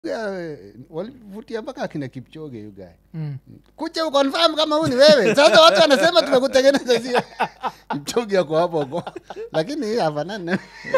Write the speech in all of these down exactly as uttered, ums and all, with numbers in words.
walivutia mpaka akina Kipchoge you guy. Mm. Kuja uconfirm kama huyu ni wewe. Sasa watu wanasema tumekutengeneza sio. Kipchoge yako hapo huko. Lakini hii hafanani.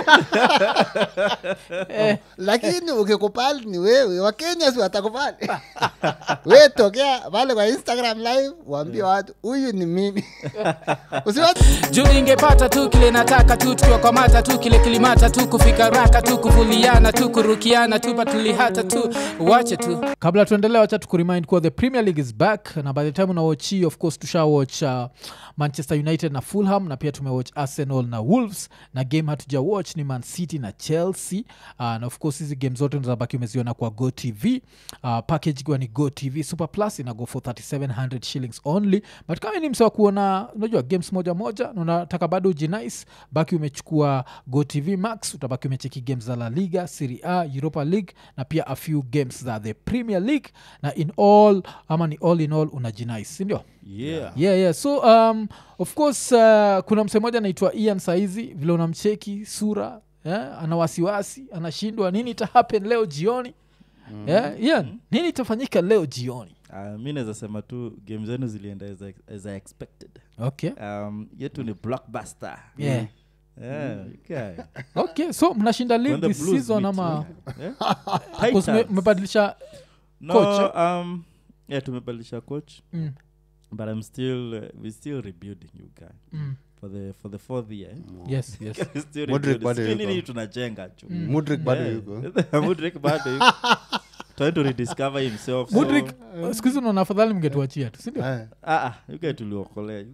Eh, lakini ukikubali ni wewe, Wakenya si watakubali. Wewe tokea pale kwa Instagram live waambie watu huyu ni mimi. Usiwatu juu ingepata tu kile nataka tu tukiwa kwa mata tu kile kilimata tu kufika raka tu kuvuliana tu kurukiana tu patulihata tu wache tu. Kabla tuendelee wacha tukuremind kwa the Premier League is back na by the time una watch of course tusha watch uh, Manchester United na Fulham na pia tumewatch Arsenal na Wolves na game hatuja watch ni Man City na Chelsea uh, na of course hizi game zote tunabaki umeziona kwa Go T V uh, package kwa ni Go T V Super Plus ina go for thirty-seven hundred shillings only but kama ni msewa kuona unajua games moja moja na unataka bado ujinice baki umechukua Go T V Max utabaki umecheki games za La Liga, Serie A, Europa League na pia a few games za the Premier League na in all ama ni all in all unajinice si ndio? Yeah. Yeah, yeah. So, um, of course, uh, kuna mse moja naitwa Ian saizi, vile unamcheki, sura, yeah? Ana wasiwasi, anashindwa, nini ita happen leo jioni? Mm. Yeah? Ian, mm. nini itafanyika leo jioni? Uh, mi naweza sema tu game zenu zilienda as I, as I expected. Okay. Um, yetu ni blockbuster. Yeah. Yeah, okay. Okay, so mnashinda league this season ama... Yeah? Mmebadilisha no, coach? Um, yeah, tumebadilisha coach. Mm. But I'm still, uh, we're still rebuilding you guys. Mm. For the for the fourth year. Yes, yes. Still Mudrik bado yuko. Nini tunajenga tu. Mm. Mudrik bado yuko. Mudrik bado yuko. Trying to rediscover himself. Mudrik, so, siku hizi unaona afadhali mngetuachia tu, si ndio? Ah ah, you guys tuliokolea.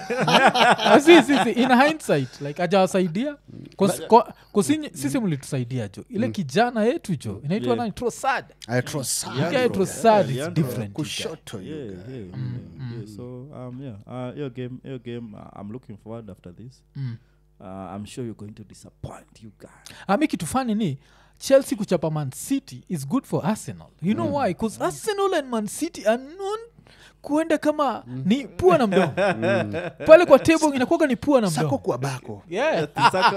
Si si si in hindsight like ajawasaidia cause sisi mlitusaidia jo. Ile kijana yetu jo inaitwa nani? Trossard. I Trossard. Yeah, Trossard is different. Kushoto yeah, you yeah, guy. yeah, Mm, yeah, mm. yeah. So um yeah, uh your game your game uh, I'm looking forward after this. Mm. Uh, I'm sure you're going to disappoint you guys. Ami kitu funny ni Chelsea kuchapa Man City is good for Arsenal. You know mm. why? Because Arsenal and Man City are known kuenda kama mm. ni pua na mdomo. Mm. Pale kwa table inakuwa ni pua na mdomo. Sako kwa bako. Yeah.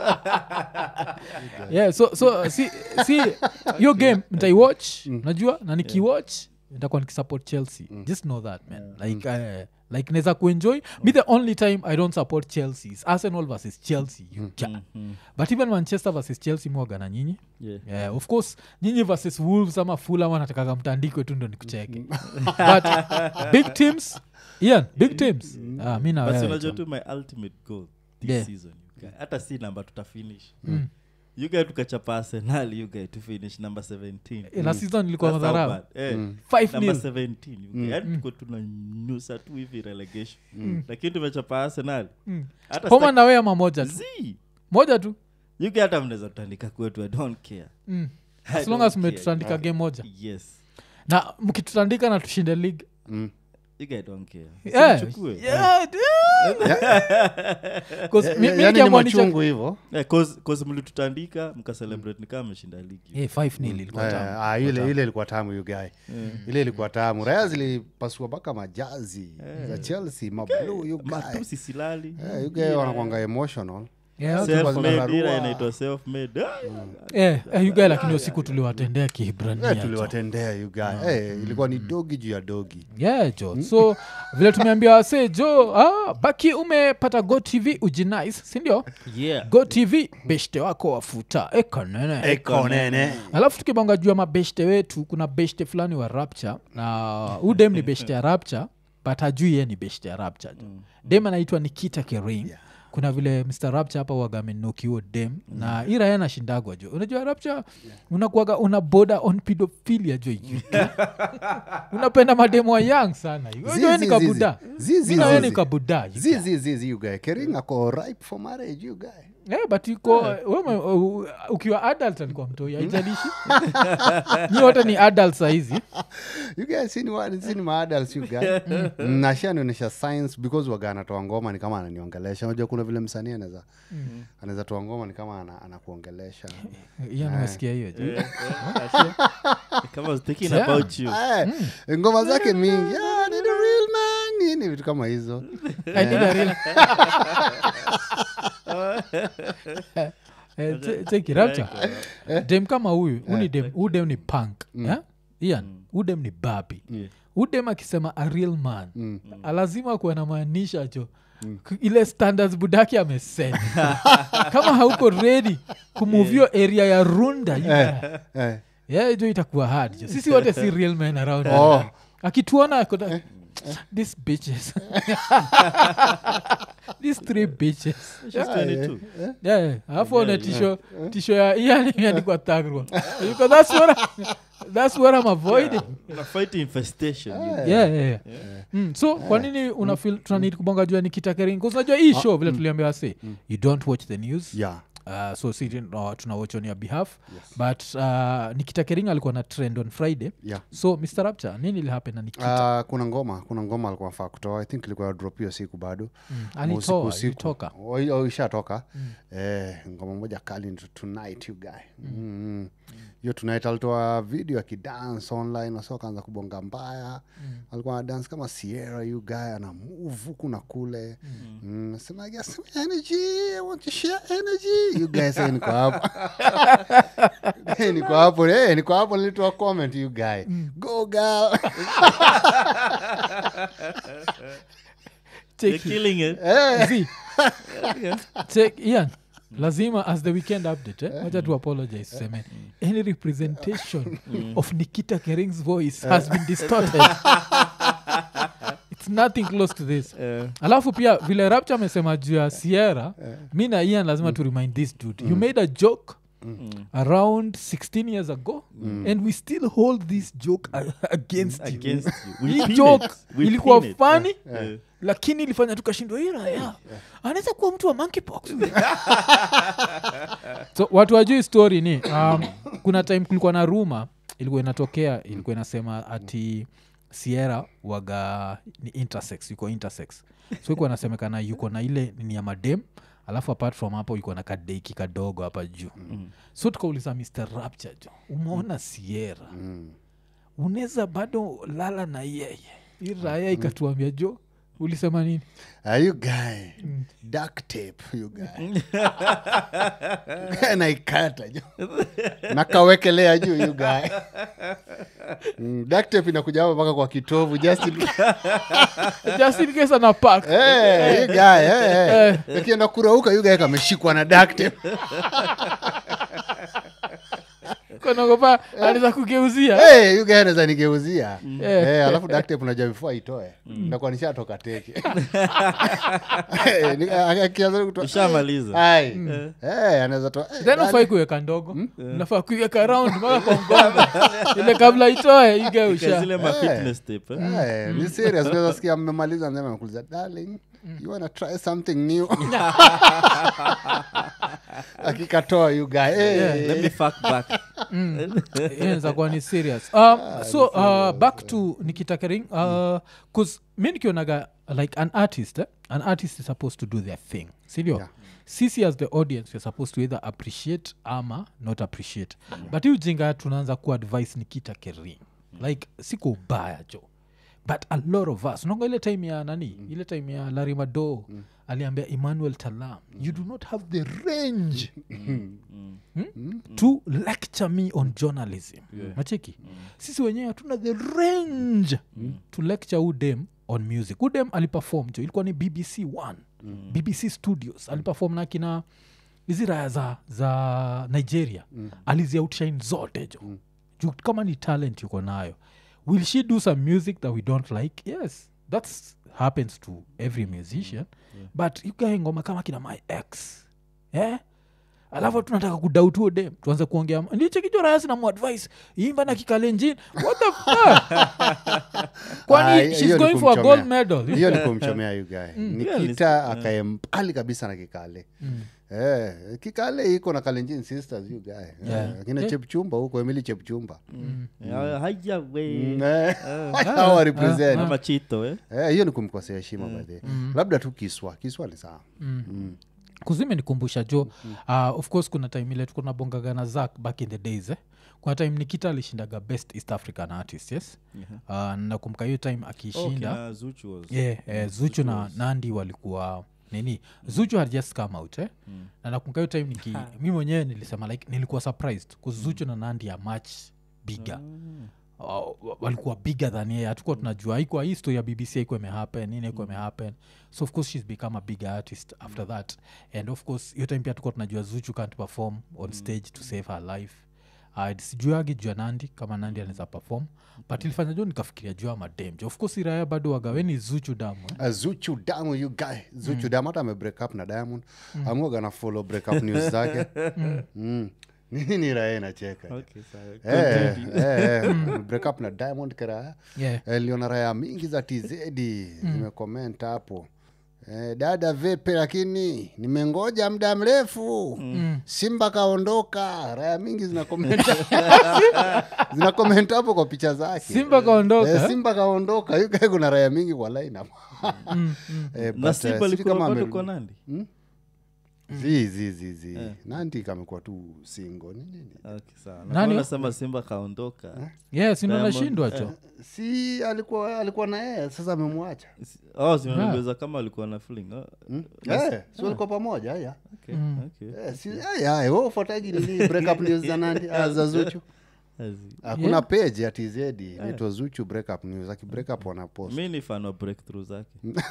Yeah, so so see see your game mtai watch, mm. najua na niki watch nitakuwa nikisupport Chelsea. Mm. Just know that man. Yeah. Like uh, like neza kuenjoy. Mm. Me the only time I don't support Chelsea is Arsenal versus Chelsea. You mm. can. Mm. But even Manchester versus Chelsea mwaga na nyinyi. Yeah. Yeah, of course nyinyi versus Wolves ama Fulham wanataka mtandiko tu ndo nikucheke. But big teams, Ian, big teams. Mm. Ah, mimi na wewe. But unajua tu my ultimate goal this yeah. season. Hata si namba tuta finish. Mm. You guys tukachapa Arsenal, you guys to finish number seventeen. Eh, la season ilikuwa madharau. Eh, mm. five nil. Number seventeen. You guys mm. tuko tunanyusa tu hivi relegation. Mm. Lakini tumechapa Arsenal. Mm. Hata homa na wewe mamoja tu. Zii. Moja tu. You guys hata mnaweza tutandika kwetu, I don't care. Mm. As long as mmetutandika yeah. game moja. Yes. Na mkitutandika na tushinde league. Mm. You guys don't care. Yeah. Sichukue. Yeah. Cause Yeah, mi yeah, mi yani machungu hivyo. Yeah, cause cause mlitutandika mka celebrate ni kama mshinda ligi. Eh, five nil ilikuwa tamu. Eh, ah ile ile ilikuwa tamu you guy. Ile ilikuwa tamu. Raya zilipasua mpaka majazi za Chelsea, mablue you guy. Matusi silali. Eh, you guy wanakuanga emotional. Yeah, self-made ila inaitwa self-made. Eh, eh you guy lakini usiku tuliwatendea Kihibrania. Eh, tuliwatendea you guy. Eh, ilikuwa ni dogi juu ya dogi. Yeah, jo. So vile tumeambia wase jo, ah, baki umepata Go T V ujinice, si ndio? Yeah. Go T V beshte wako wafuta eko nene. Eko nene. Alafu tukibonga juu ya mabeshte wetu, kuna beshte fulani wa Rapture na udem ni beshte ya Rapture, but hajui yeye ni beshte ya Rapture. Mm. Dem anaitwa Nikita Kering. Yeah. Kuna vile Mister Rapture hapa waga amenuki huo dem mm. na ira yana shindagwa jo. Unajua Rapture yeah. unakuwaga una border on pedophilia jo. Unapenda mademo wa young sana. Wewe ni kabuda. Mimi na wewe ni kabuda. Zizi zizi you guy. Kering ako ripe for marriage you guy. Yeah, but yuko wewe uh, ukiwa adult alikuwa mtoi haijalishi. Ni wote ni adults hizi. You guys seen what seen my adults you guys. Na shanaonesha science because waga anatoa ngoma ni kama ananiongelesha. Unajua kuna vile msanii anaweza anaweza toa ngoma ni kama anakuongelesha. Yeye anasikia hiyo je. Kama was thinking about you. Ngoma zake mingi. Ah, ni the real man. Ni vitu kama hizo. I need a real. Eh, che- cheki rapture dem kama huyu uni dem udem ni punk eh? Ian udem ni babi udem akisema a real man mm. lazima kuwa namaanisha cho mm. ile standards budaki ameset kama hauko ready kumuvio area ya runda Eh, eh. yeah, jo itakuwa hard jo. Sisi wote si real men around Oh. akituona akona these bitches these three bitches She's twenty-two. yeah alafu ona tisho tisho ya yani imeandikwa tagrwa because that's what I, that's what I'm avoiding Una fight infestation. you know. yeah yeah, yeah. Mm, so kwa nini una feel tunanid kubonga jua ni kitakering because unajua hii show vile tuliambiwa say you don't watch the news Yeah. Uh, so si uh, tuna watch on your behalf yes. But uh, Nikita Kering alikuwa na trend on Friday Yeah. so Mister Rapture nini ilihappen na Nikita? Uh, kuna ngoma kuna ngoma alikuwa anafaa kutoa. I think ilikuwa drop hiyo siku bado. Mm. Usiku, Alitoa, usiku. ilitoka. Oh, hiyo ishatoka. Mm. Eh, ngoma moja kali ndio tonight you guy. Mm. Mm. Hiyo tonight alitoa video akidance online na so kaanza kubonga mbaya. Mm. Alikuwa na dance kama Sierra you guy ana move huku na kule. Mm. Mm. Sema I guess energy, I want to share energy. You guys say niko hapo. Eh, niko hapo, eh, niko hapo nilitoa comment you guy. Mm. Go girl. They're killing it. See, check Ian lazima as the weekend update eh? Wacha tu apologize seme any representation of Nikita Kering's voice has been distorted. It's nothing close to this. Uh, Alafu pia vile Rapture amesema juu ya Sierra mi na Ian lazima to remind this dude you made a joke Mm. around sixteen years ago mm. and we still hold this joke a- against you against you. We hii pin joke it. We ilikuwa pin it. funny Yeah. lakini ilifanya tukashindwa hii raya anaweza kuwa mtu wa monkeypox so watu wajui story ni um, kuna time kulikuwa na rumor ilikuwa inatokea ilikuwa inasema ati Sierra waga ni intersex yuko intersex so ilikuwa inasemekana yuko na ile ni ya madem alafu apart from hapo yuko na kadeiki kadogo hapa juu mm. so tukauliza Mister Rapture jo umeona Sierra mm. unaweza bado lala na yeye hii raya ikatuambia jo ulisema nini Are you guy? Mm. Duct tape, you guy. Naikata jo. Nakawekelea juu you guy. Mm, duct tape inakuja hapa mpaka kwa kitovu just in just in case ana pack hey, you guy, hey, hey. Akienda kurauka you guy kameshikwa na duct tape. konagopa anaweza kugeuzia Hey, you guy anaweza nigeuzia. Mm. Eh, alafu duct tape unajua before itoe. Ndakuwa nishatoka teke. Eh, ni- akianza kutoa. Ushamaliza. Ai. Eh, anaweza toa. eh, then ufai kuweka ndogo unafaa kuiweka round mpaka kwa mgongo ile kabla itoe Because igeusha zile ma fitness tape. eh? Eh, ni serious. Unaweza sikia mmemaliza mzee amekuuliza darling you wanna try something new akikatoa you guy hey. Let me fuck back. inaweza kuwa ni serious um, so uh, back to Nikita Kering because uh, mi nikionaga like an artist eh? An artist is supposed to do their thing sindio Yeah. sisi as the audience we're supposed to either appreciate ama not appreciate but hii ujinga tunaanza kuadvise Nikita Kering like siko ubaya jo but a lot of us unaonga ile time ya nani ile time ya Larry Madowo aliambia Emmanuel Talam you do not have the range Hmm? to lecture me on journalism macheki sisi wenyewe hatuna the range to lecture udem on music udem aliperform jo ilikuwa ni B B C one B B C studios aliperform na kina hizi raya za, za Nigeria alizi outshine zote jo juu kama ni talent yuko nayo will she do some music that we don't like yes that's happens to every musician but yukae ngoma kama kina my ex eh alafu tunataka kudautuo dem tuanze kuongea nichekijorayasi na muadvice imba na kikalenjin what the fuck kwani Ah, she's hiyo ni going for a kumchomea. gold medal hiyo ni kumchomea you guy Nikita akae mbali kabisa na Kikale eh, Kikale iko na Kalenjin sisters you guy Yeah. eh, kina Yeah. Chepchumba huko Emily Chepchumba Yeah, haya we. Mm, eh, hawa represent Ama chito, eh? eh, hiyo ni kumkosea heshima by the labda tu Kiswa Kiswa ni sawa kuzime nikumbusha jo uh, of course kuna time ile tuko nabongaga na Zack back in the days eh? kuna time Nikita alishindaga best East African artist yes uh, nakumbuka hiyo time akishinda Okay, na Zuchu was- yeah, eh, Zuchu na Nandi walikuwa nini Zuchu had just come out eh mm. na nakumbuka hiyo time niki mimi mwenyewe nilisema like nilikuwa surprised because Zuchu na Nandi are much bigger mm. uh, walikuwa bigger than yeye hatukuwa tunajua haikuwa hii story ya B B C haikuwa imehappen nini haikuwa imehappen so of course she's become a bigger artist after mm. that and of course hiyo time pia tulikuwa tunajua Zuchu can't perform on stage mm. to save her life uh, sijuagi jua Nandi kama Nandi anaweza perform but ilifanya jo nikafikiria jua madem of course iraya bado wagaweni Zuchu damu eh? uh, Zuchu damu you guy Zuchu mm. damu hata ame break up na Diamond mm. I'm gonna follow break up news zake mm. mm. nini raha inacheka okay sawa eh eh break up na Diamond kara yeah eh, liona raha mingi za T Z D mm. zimecomment hapo eh, dada vipi lakini nimengoja muda mrefu mm. Simba kaondoka raha mingi zina comment zina comment hapo kwa picha zake Simba kaondoka eh, Simba kaondoka yuko kuna raha mingi kwa line hapo mm, mm. eh, na Simba alikuwa bado kwa Nandi hmm? zi zi zi zi yeah. Nandi kamekuwa tu single nini okay sawa nani unasema Simba kaondoka eh? Yes ndio nashindwa cho eh, si alikuwa alikuwa na yeye sasa amemwacha oh si unaweza kama alikuwa na feeling oh. hmm? eh so walikuwa pamoja haya okay mm. okay eh si haya wewe ufuataji ni break up news za Nandi za Zuchu hakuna yeah. page ya T Z D inaitwa Zuchu break up news aki break up wana post mimi ni fan wa breakthrough zake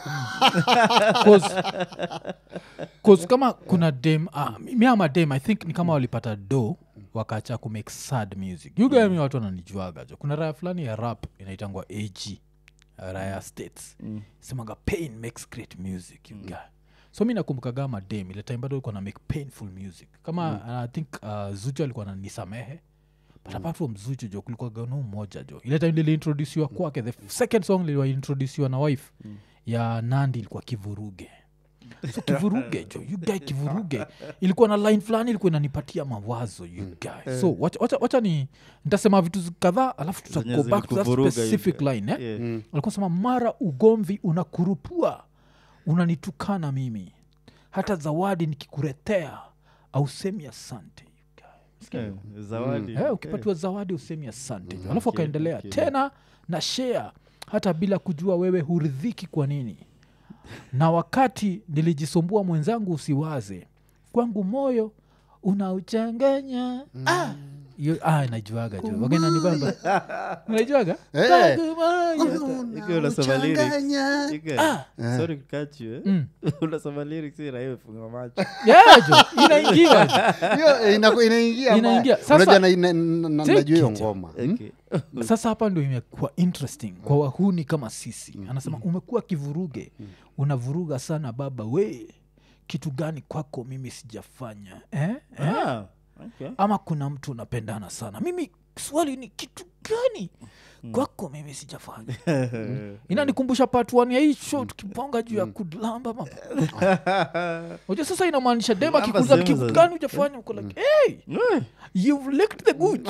cause cause kama kuna dem ah, mimi ama dem I think ni kama walipata do wakaacha ku make sad music you guys mimi watu wananijuaga jo kuna raya fulani ya rap inaitangwa A G raya states mm. semaga pain makes great music you guys mm. so mimi nakumbuka kama dem ile time bado alikuwa na make painful music kama mm. I think uh, Zuchu alikuwa ananisamehe but mm. apart from Zuchu jo kulikuwa gano moja jo ile time ile introduce kwake the second song ile introduce na wife mm. ya Nandi ilikuwa Kivuruge so Kivuruge jo you guy Kivuruge ilikuwa na line fulani ilikuwa inanipatia mawazo you guy so wacha wacha wacha ni nitasema vitu kadhaa alafu tuta go back to that specific line eh yeah. mm. alikuwa sema mara ugomvi unakurupua unanitukana mimi hata zawadi nikikuletea au semi asante Okay. zawadi mm. hey, ukipatiwa okay. zawadi usemi asante mm. alafu akaendelea okay, okay. tena na share hata bila kujua wewe huridhiki kwa nini na wakati nilijisumbua mwenzangu usiwaze kwangu moyo unauchanganya mm. ah you ah najuaga tu wakina ni bamba unajuaga eh iko unasoma lyrics iko sorry catch you eh unasoma lyrics ila hiyo funga macho yeah jo inaingia hiyo inaingia inaingia unajua najua hiyo ngoma okay sasa hapa ndio imekuwa interesting kwa wahuni kama sisi anasema umekuwa Kivuruge unavuruga sana baba we kitu gani kwako mimi sijafanya eh, eh? ah okay ama kuna mtu unapendana sana mimi swali ni kitu gani kwako mimi sijafanya inanikumbusha part one ya hii show tukiponga juu ya kudlamba mama unajua sasa inamaanisha dema kikuza kitu gani hujafanya uko like hey you've licked the gooch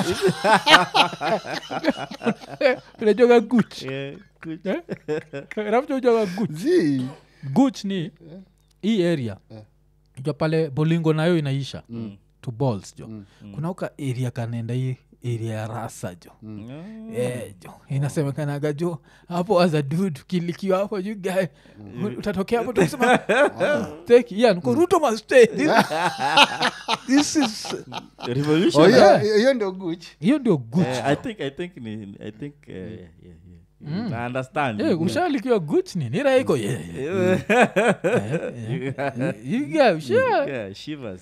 unajua gooch yeah gooch rafu unajua gooch zi gooch ni hii area unajua pale Bolingo nayo inaisha to balls jo mm. kuna uka area kanenda hii area ya Rasa jo mm. eh jo inasemekana jo hapo as a dude kilikiwa hapo you guy mm. utatokea hapo tusema take yeah nko Ruto must stay this, this is revolution oh yeah hiyo ndio Gucci hiyo ndio Gucci i think i think ni i think uh, yeah yeah Mm. I understand. Eh, ushalikiwa Gucci ni nira iko yeah. You go, sure. Yeah, shivers.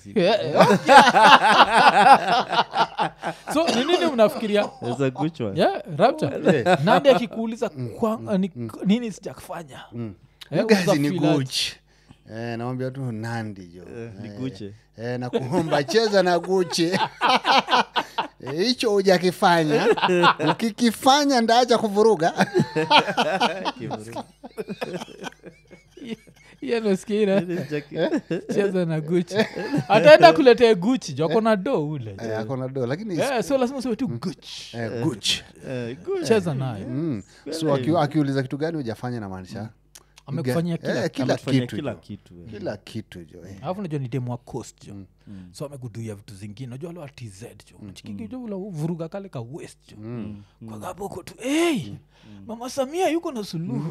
So ni nini unafikiria? There's a Gucci one. Yeah, Rapture. Nani akikuuliza kwa nini sijakufanya? You guys ni Gucci. Eh, naomba tu Nandi jo. Ni Gucci. Eh, na kuomba cheza na Gucci. Hicho hujakifanya ukikifanya ndaacha kuvuruga yeye nasikia cheza na Gucci ataenda kuletea Gucci joko na do ule eh akona do lakini eh so lazima useme tu Gucci eh Gucci eh cheza naye mm. so akiuliza kitu gani hujafanya na maanisha amekufanyia kila Eh, kila Amefanya kitu kila jo. kitu eh. kila kitu jo eh. alafu najua ni demu wa coast jo so amekuduia vitu zingine najua wale wa tz jo chikingi jo ula vuruga kale ka west jo kwa gapo uko tu hey mama Samia yuko na suluhu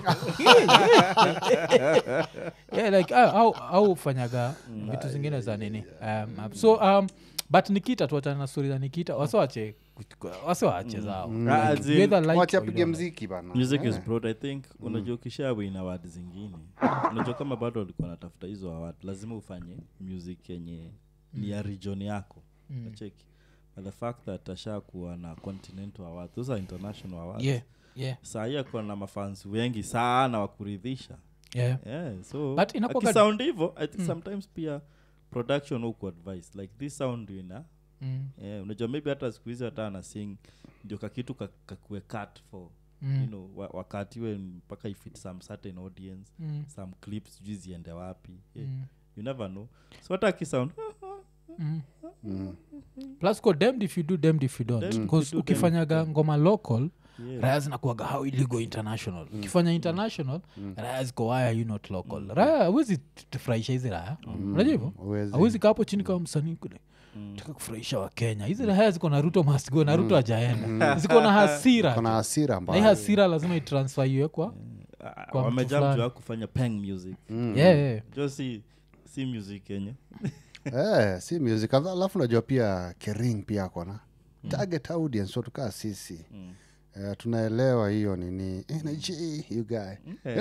yeah like au au fanyaga vitu zingine za nini um, so um but Nikita tuachana na story za Nikita wasiwache wasiwache zao Ah, as in, Whether like wacha or you pige don't mziki bana music is Eh. broad I think unajua kisha win award zingine unajua kama bado walikuwa natafuta hizo award lazima ufanye music yenye ni ya region yako unacheki but the fact that ashakuwa na continental award those are international awards yeah yeah saa hii akuwa na mafans wengi sana wa kuridhisha yeah yeah so But inakuwa aki gad- sound hivyo I think sometimes pia production huku advice like this sound ina mm. yeah unajua maybe hata siku hizi hata ana sing ndio kakitu ka- kakue cut for Mm. you know wa, wakati we mpaka ifit some certain audience Mm. some clips sijui ziende wapi yeah. Mm. You never know so hata akisound Mm. Mm. plus ko damned if you do damned if you don't Damned if because you do, ukifanyaga ngoma local yeah. raya zinakuaga how illegal international ukifanya international raya ziko why are you not local raya awezi tufurahisha hizi raya unajua hivyo Huwezi. awezi kaa hapo chini kama msanii kule taka kufurahisha wa Kenya hizi raya ziko na Ruto must go na Ruto hajaenda ziko na hasira kuna hasira na hii mbaya hasira lazima itransfer iwe kwa Ah, kwa mtu wamejam fulani. juu ya kufanya peng music yeah, yeah. jo si si music yenye eh, si music alafu najua pia Kering pia akona target audience so tukaa sisi eh, tunaelewa hiyo nini energy you guy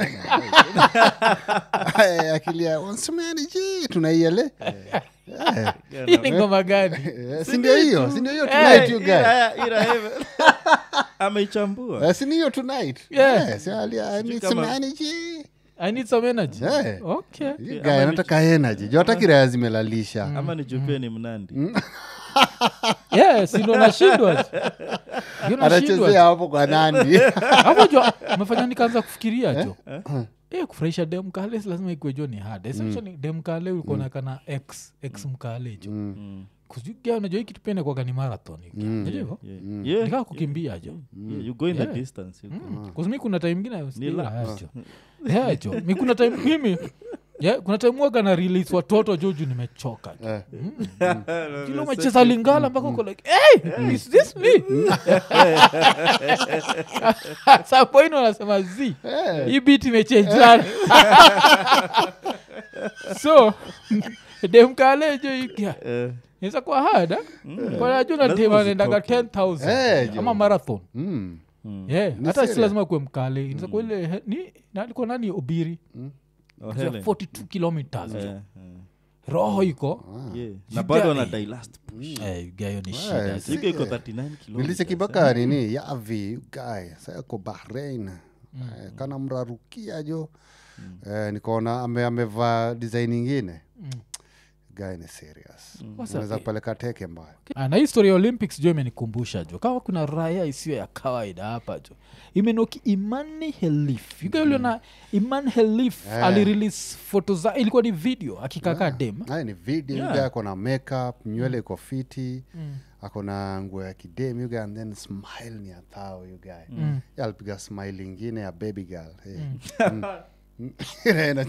Eh, akilia wansema energy tunaiele Eh, Hii ni ngoma gani eh, si ndio hiyo si ndio hiyo tonight you guy Ira- ira hivi. ameichambua Eh, si ni hiyo tonight Yeah. Eh, si alia I need kama- some energy I need some energy Eh. okay You guy anataka energy jo hata kiraya zimelalisha ama nijupie ni mnandi yeah si ndo nashindwa Ndio nashindwa anachezea hapo kwa nandi hapo jo umefanya nikaanza kufikiria jo eh kufurahisha dem kale lazima ikuwe jo ni hard essentially dem kale ulikuwa na kana x x mkale jo kujugia unajua hiki tupende kwa ni marathon hiki unajua hivyo Yeah. Yeah. nikaa kukimbia jo Yeah, you go in the Yeah. distance you go. kuzimi kuna time ingine Ni la- jo yeah jo mi kuna time mimi yeah kuna time waga na release watoto joju nimechoka jo. kile umecheza lingala mpaka uko like hey is this me sapo ino anasema zi hii beat imechangeana so demkale jo ikia Eh, inaweza kuwa hard kwa najua na Lazima team anaendaga uzitoke. ten thousand Eh, jo. ama marathon Mm. yeah hata si serious. lazima kuwe mkale inaweza kuwa ile he- ni nalikuwa nani Obiri oh, Kwa Helen. forty two kilometers Eh, jo. eh, roho iko yeah. You na bado guy- anadai last push eh gayo ni shida Eh, Yuko iko thirty-nine kilometers. nilichekibaka nini yavi guy sayako Bahrain eh, kana mrarukia jo eh, nikaona ame, amevaa design ingine guy ni serious What's unaweza up, eh? kupeleka teke mbaya Ah, na history ya Olympics jo imenikumbusha jo kama kuna raya isiyo ya kawaida hapa jo imenoki Imani Helif yukailiona Iman Helif Eh. alirelease foto za ilikuwa ni video akikaka dem haya ni video Yeah. yeah. yuga ako na makeup nywele iko fiti ako na nguo ya kidem yuga and then smile ni athao yuga mm. alipiga smile ingine ya baby girl hey. mm. Ina-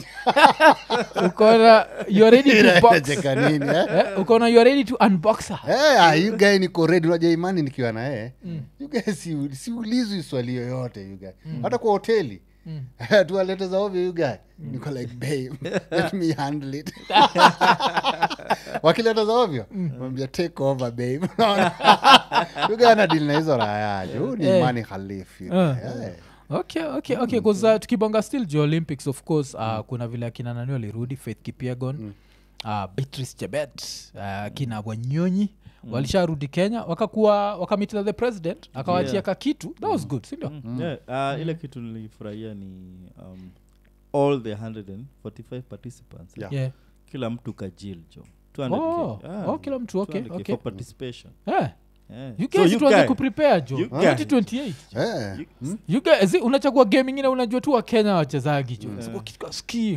ukaona you are ready to box inacheka nini eh? eh, ukaona you are ready to unbox her Eh, ah, you guy niko ready unajua Imani nikiwa na yeye you guy si siulizwi swali yoyote you guy hata kwa hoteli tualete za ovyo you guy niko like babe let me handle it wakileta za ovyo mwambia take over babe unaona you guy ana deal na hizo raha huyu ni Eh. Imani Khalif you guy. Eh. Eh. okay okay okay because uh, tukibonga still jo Olympics of course uh, kuna vile akina nani walirudi Faith Kipyegon uh, Beatrice Chebet uh, kina Wanyonyi walisharudi Kenya wakakuwa wakamitila the president akawachia Yeah. ka kitu that was good sindio Yeah, uh, ile kitu nilifurahia ni um, all the one hundred forty-five participants Yeah. yeah. kila mtu kajil jo two hundred K. Oh, Ah, oh, kila mtu, okay, two hundred K okay. for participation yeah. yeah. you So guys you tuanze guy- kuprepare jo you guy- twenty twenty-eight Eh. you- you guys zi- unachagua game ingine unajua tu wa Kenya wachezagi jo yeah. kitu ski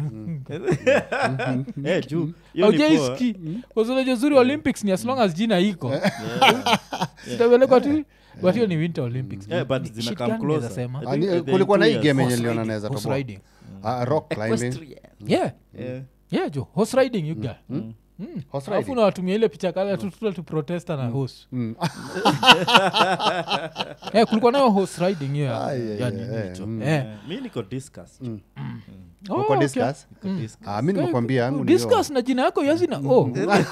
Eh, juu, hiyo ni aujai poa. ski kwa unajua zuri Olympics ni as long as jina iko sitapelekwa tu but hiyo ni winter olympics Yeah, but Ni zina shit come gani naweza closer. sema? I Ah, think ni- they're kulikuwa na hii two game years. yenye niliona Horse naweza riding, toboa. horse riding. Ah, rock climbing. Equestrian. yeah Yeah. yeah jo horse riding you guy Horse alafu riding. nawatumia ile picha kale tutula tu protesta na horse Mm. eh kulikuwa nayo horse riding hiyo ya- Ah, yeah, ya yeah, nini yeah, hicho mm. eh Yeah. Mi niko discuss. Oh, Uko okay. discuss? Niko discuss. Ah, mi nimekwambia yangu ni hiyo. discuss na jina yako yazina oh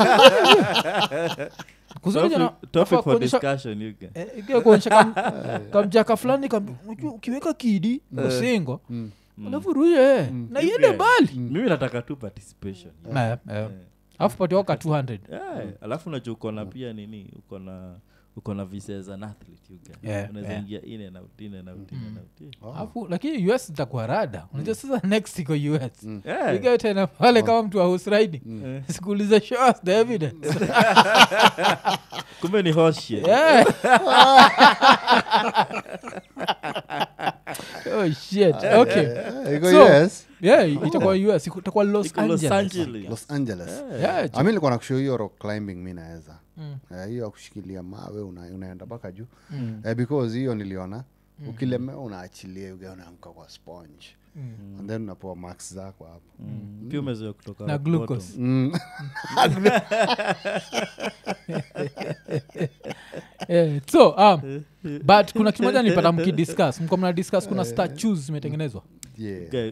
kuzoja na Topic- topic for kuonyesha- discussion, you guys. eh, ikiwa kuonyesha kam- kamjaka fulani kam- unajua ukiweka kidi usingo alafu ruye na iende Yeah. mbali Mimi nataka tu participation. Eh, eh. alafu patiwaka two hundred Yeah. Alafu najua uko na pia nini uko na uko na visa as an athlete, you guys. Yeah, Unaweza yeah. ingia in and out, in and out, in and out. Yeah. alafu lakini us itakuwa rada unajua sasa next iko us Yeah. ikiwa tena pale kama mtu wa horse riding sikuuliza show us the evidence Kumbe ni horse shit. Yeah. Oh shit. Okay. Eh, iko So- yes. Yeah, itakuwa U S, itakuwa Los Iko Los Angeles. Angeles. Los Angeles. Yeah, Ah, mi nilikuwa nakushow hiyo rock climbing mi naweza Mm. Eh, hiyo ya kushikilia mawe una, unaenda mpaka juu eh, because hiyo niliona ukilemewa unaachilia uga unaamka kwa sponge and then unapewa max zako hapo Mm. Pia umezoea kutoka Na rock glucose. bottom. Mm. Eh, so um, but kuna kimoja nilipata mkidiscuss mko mna discuss kuna statues zimetengenezwa Yeah. Okay.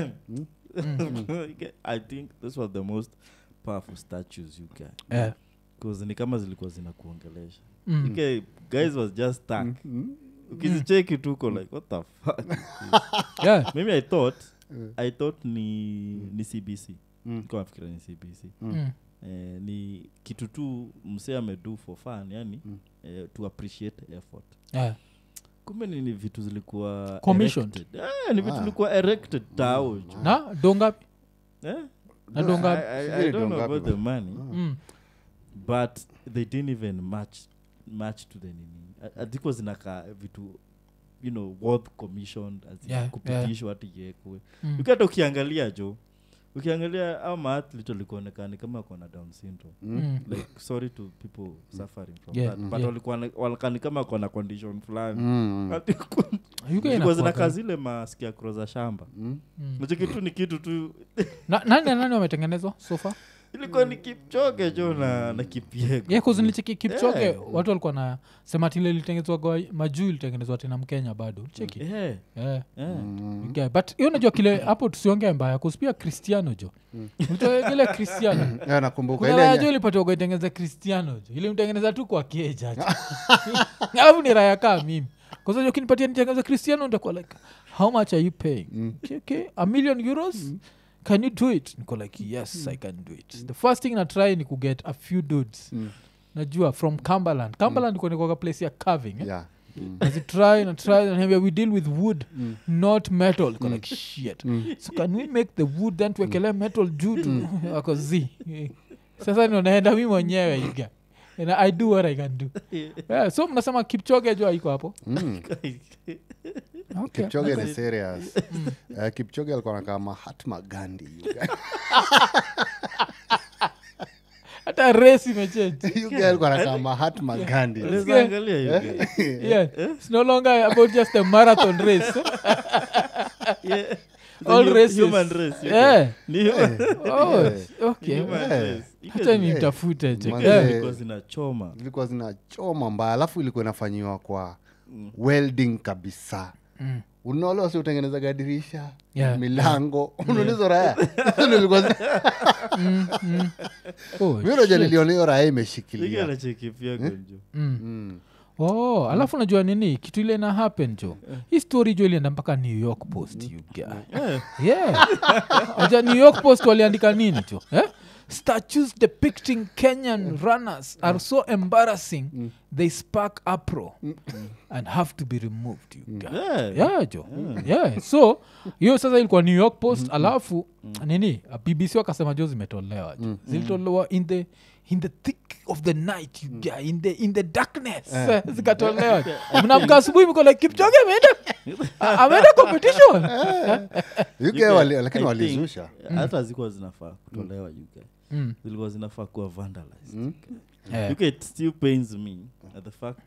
Okay, I think this was the most powerful statues you get. eh. Because ni kama zilikuwa zinakuongelesha. Mm. Okay, guys was just stuck. Ukizicheki tu uko like what the fuck. is this? Yeah. Maybe I thought I thought ni ni C B C. Mm. Kwa fikira ni C B C. Mm. Eh, ni kitu tu msee amedo for fun yani eh, to appreciate effort. Yeah. Kumbe ni, ni vitu zilikuwa Commissioned. erected. Eh, ni vitu Ah. zilikuwa erected tao. Na dongapi? Eh? Na I, dongapi? I, I Sijui don't know dongapi about ba. the money, Mm. but they didn't even match match to the nini. Adiko zinaka vitu you know worth commissioned as Yeah, in kupitishwa ati yekwe. Mm. Ukata ukiangalia jo. Ukiangalia au maathletes walikuonekana kama kuna down syndrome. Mm. Like sorry to people suffering from Yeah, that, mm. but yeah. walikuwa walikuwa kama kuna condition fulani. Mm. You Zilikuwa can zina afford kazi ile maskia kroza shamba. Mm. Mm. Nacho kitu ni kitu tu Na- nani na nani wametengenezwa so far? ilikuwa ni Kipchoge jo na na Kipyego. Yeah, cause nilicheki Kipchoge Yeah. watu walikuwa na sema tile ilitengenezwa kwa majuu ilitengenezwa tena Mkenya bado cheki Eh. yeah. Eh. Okay, but hiyo najua kile hapo tusiongee mbaya kuspia Cristiano jo mtu ile Cristiano Yeah, nakumbuka kuna ile raya yenye- jo ilipatiwa kuitengeneza Cristiano jo ili mtengeneza tu kwa keja jo alafu ni raya kaa mimi kwa sababu ukinipatia nitengeneza Cristiano nitakuwa like how much are you paying okay, okay a million euros can you do it niko like yes I can do it the first thing na try ni kuget a few dudes najua from Cumberland Cumberland mm. kwa place ya carving eh? Yeah. Mm. As it try and try and we deal with wood not metal mm. like shit so can we make the wood then tuwekele metal juu tu wako z sasa ndio naenda mimi mwenyewe iga and I do what I can do yeah, so mnasema Kipchoge jo iko hapo Mm. okay Kipchoge ni serious. Eh, Kipchoge alikuwa anakaa Mahatma Gandhi you guy. hata race imechange You guy alikuwa anakaa Mahatma Gandhi. Unaweza angalia hiyo guy. yeah it's no longer about just a marathon race Yeah. The All hu- races. human race. you yeah guy. Ni human- oh okay human Yeah. race. You hata guys- ni mtafute check Manze- yeah. zilikuwa zinachoma. Zilikuwa zinachoma mbaya alafu ilikuwa inafanyiwa kwa welding kabisa. Mm. Unaona si utengeneza dirisha Yeah. milango unauliza raya nilikuwa zi- mm, mm. oh, mimi unajua niliona hiyo raya Hiki imeshikilia anacheki pia gonjo. mm. Mm. oh alafu najua nini kitu ile na happen jo hii story jo ilienda mpaka New York Post you guy Eh. yeah aja New York Post waliandika nini jo eh? Statues depicting Kenyan runners are so embarrassing they spark uproar and have to be removed you guy Yeah. yeah jo yeah so hiyo sasa ilikuwa New York Post alafu nini B B C wakasema jo zimetolewa jo zilitolewa in the in the thick of the night you guy in the in the darkness eh, zikatolewa mnamka asubuhi mko like Kipchoge ameenda a- ameenda competition You guy wali- lakini I walizusha think, hata zilikuwa zinafaa kutolewa you guy. Mm. Zilikuwa zinafaa kuwa vandalized. Yeah. You guy, it still pains me at the fact that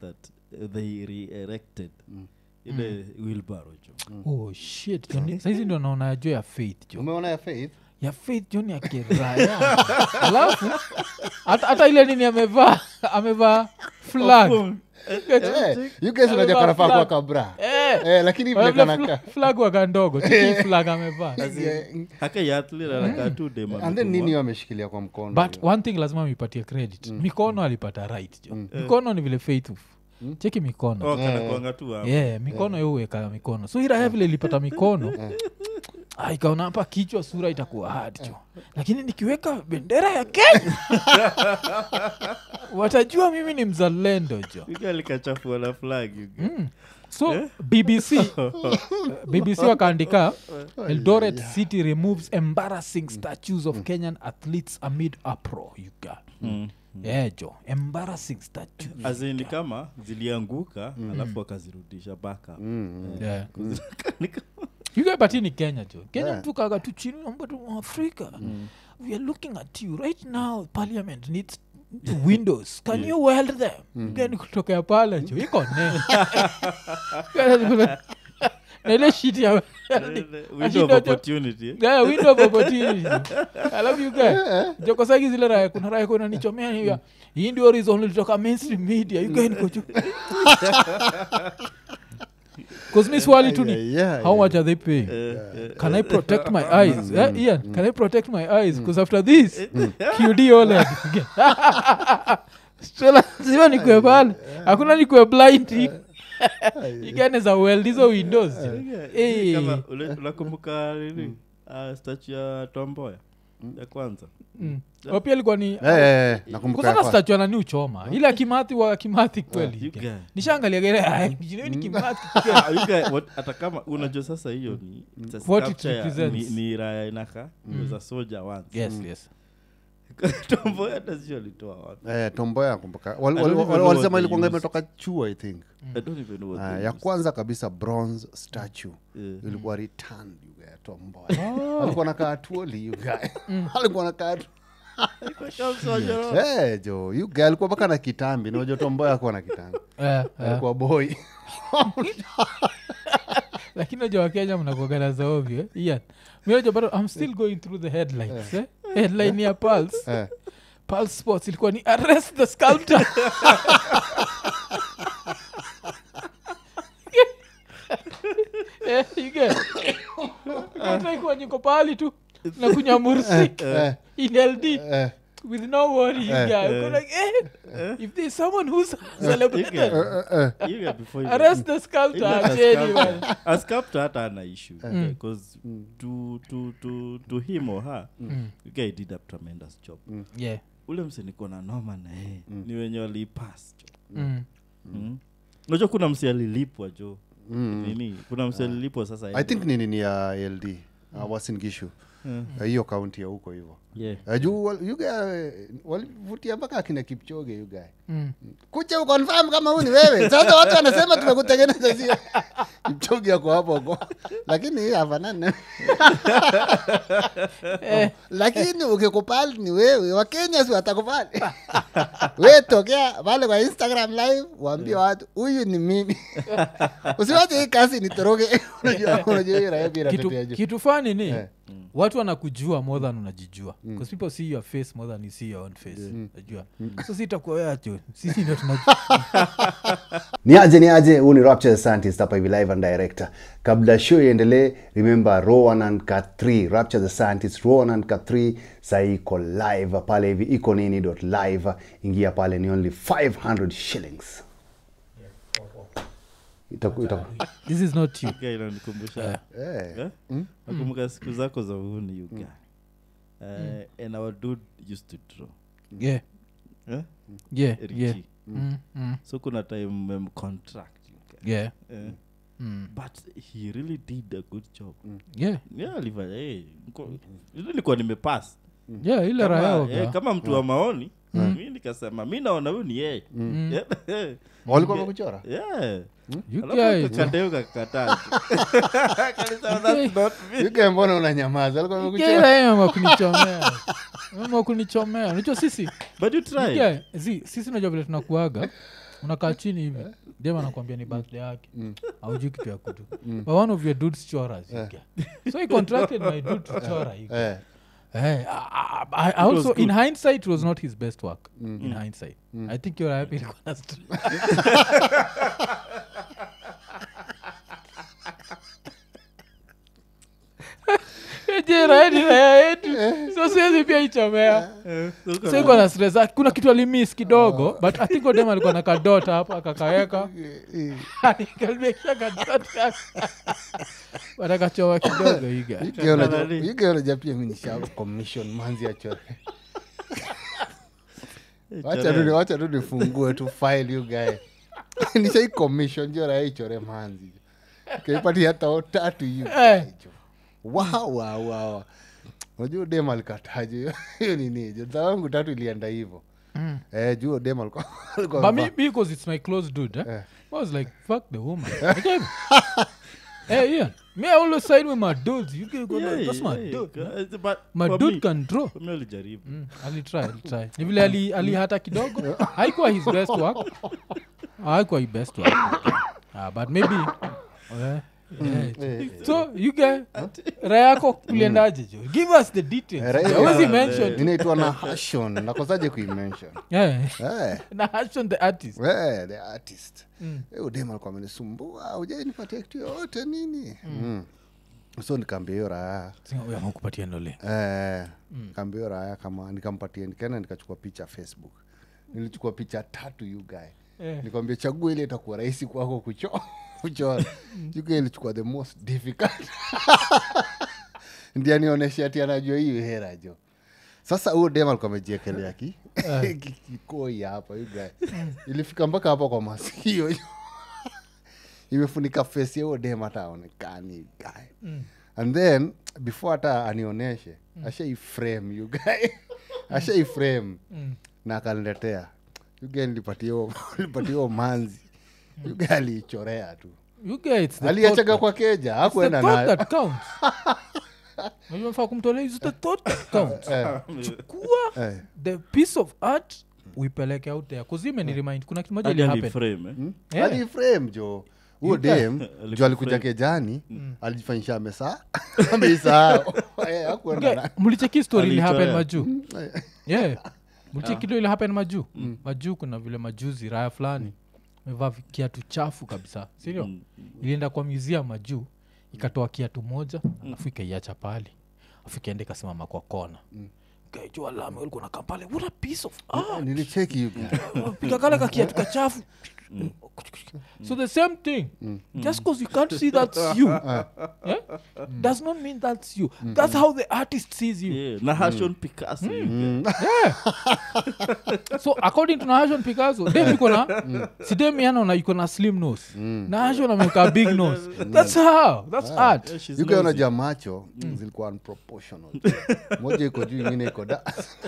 uh, they re-erected ile wheelbarrow jo. Oh shit. Johnny, saizi ndio naona jo ya Faith jo. Umeona ya Faith? Ya Faith Johnny akiraya. Alafu hata hata ile nini amevaa amevaa flag. Eh, you guys unajua kana kwa kabra. Eh. Eh, lakini vile kana flag waka ndogo. Chiki flag amevaa. Haka yatli na katu de And then nini wameshikilia kwa mkono. But one thing lazima mipatie credit. Mikono alipata right jo. Mikono ni vile Faith. Cheki mikono. Oh, kana kuanga tu hapo. Yeah, mikono yeah. Yoweka mikono. So ila vile ilipata mikono. Ah, ikaona hapa kichwa sura itakuwa hard jo. Lakini nikiweka bendera ya Kenya watajua mimi ni mzalendo jo. Yuga likachafua na flag yuga. Mm. So yeah? B B C B B C wakaandika Eldoret City removes embarrassing statues of Kenyan athletes amid uproar yuga. Mm. Yeah jo, embarrassing statue. Azini kama zilianguka mm. alafu wakazirudisha baka. Mm. Yeah. Yuga batini Kenya jo. Kenya yeah. Mtu kaga tu chini mbato Africa. Mm. We are looking at you right now. Parliament needs windows. Can yeah. you weld them? Mm. Gani kutoka pale jo. Iko ne. Na ile shit ya window of opportunity. Yeah, window of opportunity. I love you guys. Joko sagi zile raya kuna raya kuna nichomea hivi. Hii ndio reason litoka mainstream media. You guys niko tu. Cause me swali tu ni yeah, yeah, how yeah. much are they paying? Uh, uh, can I protect my eyes? Yeah, Ian, can I protect my eyes? Because after this, Q D O L E D. Stella, sio ni kwa pale. Hakuna ni kwa blind. Igane za well hizo windows. Eh, kama unakumbuka nini? Ah, statue ya Tom Mboya ya kwanza. Mm. Wapia ilikuwa ni eh eh nakumbuka. Kwa statue ana ni uchoma. Ile Kimathi wa Kimathi kweli. Nishaangalia gere ai ni Kimathi. Yuga hata kama unajua sasa hiyo ni what it represents. Ni raya inaka za soldier once. Yes, yes. Tom Mboya hata sio alitoa wapi. Eh Tom Mboya nakumbuka. Walisema ilikuwa imetoka chuo I think. I don't even know what. Ya kwanza kabisa bronze statue ilikuwa returned yuga Tom Mboya. Alikuwa anakaa tuoli yuga. Alikuwa anakaa eh jo you girl kwa baka na kitambi na Tom Mboya alikuwa na kitambi. Eh alikuwa boy. Lakini unajua Kenya mnakuagana za ovyo eh Ian. Mimi but I'm still going through the headlines eh headline ya Pulse eh Pulse Sports ilikuwa ni arrest the sculptor. Eh you get hata iko niko pali tu na kunyamursi in L D with no worry you guys go like eh if there's someone who's celebrated you get before you arrest the sculptor anyway a sculptor hata ana issue because to to to to him or her you guys did a tremendous job. Yeah ule mse niko na noma na eh ni wenye walipass jo. Unajua kuna mse alilipwa jo nini kuna mse alilipwa sasa I think nini ni ya L D Uasin Gishu hiyo county ya huko hivyo. Yeah. Juu you guys walivutia mpaka akina Kipchoge you guys. Mm. Kuja uconfirm kama huyu ni wewe. Sasa watu wanasema tumekutengeneza sio. Kipchoge yako hapo huko. Lakini hii hafanani. Eh, lakini ukikubali ni wewe, Wakenya si watakubali. Wewe tokea pale kwa Instagram live waambie watu huyu ni mimi. Usiwache hii kazi ni toroge. Unajua unajua hii raia bila tetea juu. Kitu fani ni watu wanakujua more than unajijua because mm. people see your face more than you see your own face unajua mm. so sitakuwa wewe acho sisi ndio tunajua. Ni aje ni aje huu ni Rapture the Scientist hapa hivi live and director. Kabla show iendelee remember Rowan and Cut three Rapture the Scientist Rowan and Cut three sai iko live pale hivi iko nini.live ingia pale ni only five hundred shillings. Itaku, itaku. This is not you. Okay, inanikumbusha. Eh. Nakumbuka siku zako za uhuni you guy. Uh, and our dude used to draw. Yeah. Eh? Yeah. Yeah. Mm. Mm. So kuna time um, contract you guy. Yeah. Uh, mm. But he really did a good job. Mm. Yeah. Yeah, alifanya eh nilikuwa nimepass. Yeah, ile raha eh, kama mtu wa maoni mm. mimi nikasema mimi naona huyu ni yeye. Mm. Walikuwa wamekuchora? Yeah. You guys kadeo kakataa. Kalisa that's not me. You guys mbona unanyamaza? Alikuwa wamekuchora. Yeye mama kunichomea. Mama kunichomea. Unajua sisi? But you try. Yeah, zi sisi unajua vile tunakuaga. unakaa chini hivi dem anakuambia ni birthday yake haujui kitu ya kutu but one of your dudes choras you get. So he contracted my dude to chora you get. Hey, I, I, I also in hindsight it was not his best work. Mm. In hindsight, mm. I think you're happy. So siwezi pia ichomea so iko na stress kuna kitu alimiss kidogo but I think odem alikuwa na kadota hapa akakaweka alikalbekisha kadota but akachoma kidogo higa higa unajua pia mimi nisha commission manzi ya chore wacha rudi wacha rudi fungue tu file you guy nisha commission jora hichore manzi kaipati hata tatu you wow wow wow unajua dem alikataje hiyo nini jana wangu tatu ilienda hivyo mm. eh juu dem alikuwa but me because it's my close dude eh? Yeah. I was like fuck the woman okay. Hey yeah me I always side with my dudes you can go yeah, that's my yeah, dude yeah. Huh? But my dude me, can draw mimi alijaribu mm, ali try ali try ni vile ali ali hata kidogo haikuwa his best work haikuwa his best work ah but maybe okay. Yeah. Mm. So you guys rayako kuliendaje jo give us the details always mention inaitwa na Hashon nakosaje kuimention yeah yeah na Hashon the artist yeah the artist eh udema alikuwa amenisumbua uje nipatie kitu yote nini mm. So nikaambia hiyo raya sio ya kukupatia ndole eh kaambia hiyo raya kama nikampatia nikaenda nikachukua picha Facebook nilichukua picha tatu you guy yeah. Nikamwambia chagua ile itakuwa rahisi kwako kuchora kuchora yuko ilichukua the most difficult ndio nionyesha ati anajua hiyo hera jo sasa huo dem alikuwa amejiekelea ki kikoi hapa you guy ilifika mpaka hapa kwa masikio imefunika face yao dem hata aonekani guy and then before hata anionyeshe asha frame you guy asha frame na akaniletea you guy nilipatia nilipatia manzi you guy alichorea tu you guys aliachaga kwa keja hakuenda nayo that counts unajua mfa kumtolea is the thought that counts chukua the piece of art uipeleke out there kuzime ni remind kuna kitu moja ile happen frame eh ali frame jo huo dem jo alikuja kejani alijifanyisha amesa amesahau eh hakuenda nayo mlicheki story ile happen maju yeah mlicheki ile happen maju maju kuna vile majuzi raya fulani mevaa kiatu chafu kabisa sio mm. Ilienda kwa museum majuu ikatoa kiatu moja alafu ikaiacha pale afu ikaenda kasimama kwa kona mm. Kaijua lame ulikuwa na kampale what a piece of art nilicheki hiyo pika kale kiatu kachafu mm. So the same thing mm. Just because you can't see that's you yeah? mm. Does not mean that's you mm. That's how the artist sees you yeah. Na Hashon Picasso mm. Mm. Yeah. So according to Hashon Picasso dem iko na mm. si dem yana na iko na slim nose mm. Na Hashon ameka big nose that's how that's yeah. Art yeah, you can na jamacho mm. Zilikuwa unproportional moja iko juu nyingine iko da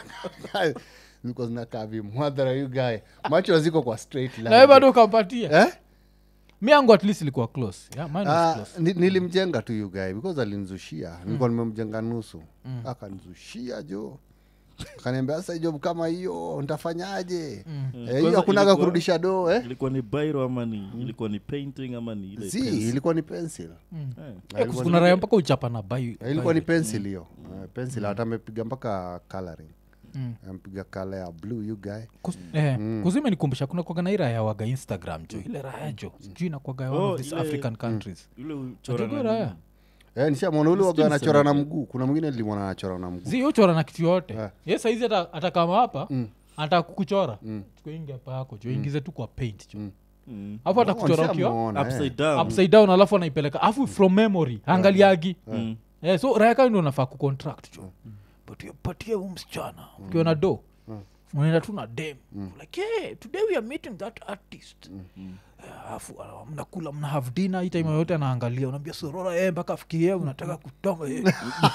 ziko zinakavi mwadhara you guy macho ziko kwa straight line na bado ukampatia eh mimi yangu at least ilikuwa close yeah mine was close uh, nilimjenga tu you guy because alinzushia mm. Nilikuwa nimemjenga nusu mm. Akanzushia jo kaniambia sasa job kama hiyo nitafanyaje mm. Eh hiyo hakunaga kurudisha do eh ilikuwa ni biro ama ni mm. Ilikuwa ni painting ama ni ile si pencil. Ilikuwa ni pencil mm. Eh kuna raya mpaka uchapa na bai ilikuwa ni pencil hiyo mm. Pencil hata amepiga mpaka coloring mm. Ampiga color ya blue you guy Kus, eh mm. Kuzime nikumbusha kuna kwa gaira ya waga Instagram jo ile raya jo sijui na kwa gawa oh, of these African countries ile uchora raya eh nishamuona ule waga anachora na mguu kuna mwingine nilimwona anachora na mguu si uchora na kitu yote yeah. Yes saizi hata hata kama hapa mm. Anataka kukuchora mm. Chukua ingia hapa yako jo ingize mm. Tu kwa paint jo mm. Hapo atakuchora kio upside down upside down alafu anaipeleka afu from memory angaliagi mm. Eh so raya kama ndio unafaa ku contract jo mm. Patia patia umsichana mm. Ukiona do mm. Unaenda tu na dem mm. Like hey today we are meeting that artist mm. Afu uh, mnakula mna have dinner hii time yote anaangalia unaambia sorora eh mpaka afikirie unataka kutonga eh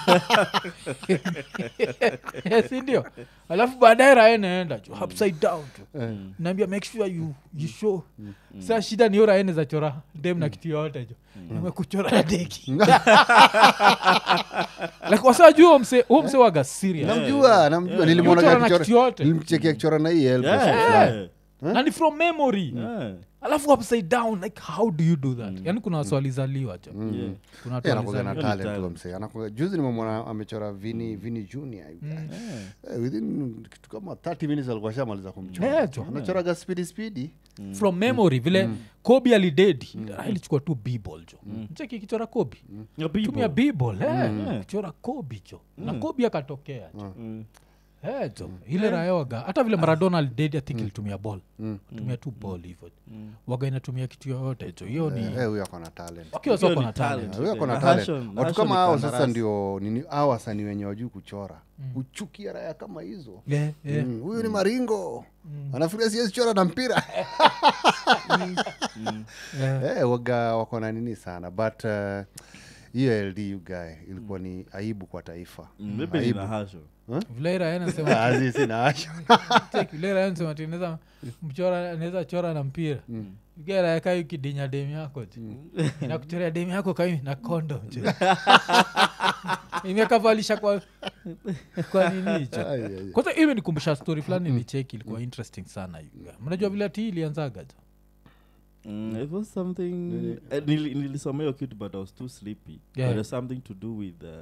yes ndio alafu baadaye rae naenda jo upside down tu mm. Naambia make sure you you show mm. Sasa shida ni rae za chora dem na kitu yote jo nimekuchora na deki like wasa juu mse huo mse waga serious namjua namjua nilimwona akichora nilimchekia akichora na hii elbow na ni from memory Yeah. alafu upside down like how do you do that yani kuna swali zaliwa jo Yeah. kuna Yeah, watu anakuwa na walizaliwa. talent talent. huyo msee. Anakuwa- juzi nimemwona amechora Vini Vini Junior you guys. Eh, within kitu kama thirty minutes alikuwa shamaliza kumchora. Yeah, jo. Anachoraga speedy speedy. from memory vile kobi alidedi ilichukua tu b-ball jo mcheki kichora kobi Yeah, people. tumia b-ball eh, Yeah. kichora kobi jo na kobi akatokea jo Mm. Eh, jo ile raya waga hata vile maradona alidedi athink ilitumia ball tumia tu ball hivyo waga inatumia kitu yoyote jo hiyo ni Eh, huyo ako na talent. wakiwa Hiyo soko ni na talent. talent Huyo ako na Na talent. Hashon- Watu Hashon kama ni hao kandarasi. sasa ndio nini hao wasanii wenye wajui kuchora. Uchukia raya kama hizo. yeah, yeah. Mm, huyu ni maringo anafikiria siwezi chora na mpira Yeah. eh, waga wako na nini sana but uh, hiyo L D U guy ilikuwa ni aibu kwa taifa. Mm, maybe Aibu. nina hasho. vile raya anasema Azi sina asha. Check, vile raya anasema ati naweza mchora anaweza chora na mpira gera ya kayo kidinya demu yako je inakuchorea demu yako kayo na condom je imekavalisha kwa kwa nini hicho Ai, ai, ai. kwanza hiyo nikumbusha story fulani nilicheki ilikuwa interesting sana hiyo mnajua vile ati hii ilianzaga je Mm, it was something eh, nili- nilisoma hiyo kitu but I was too sleepy. Yeah. But it was something to do with uh,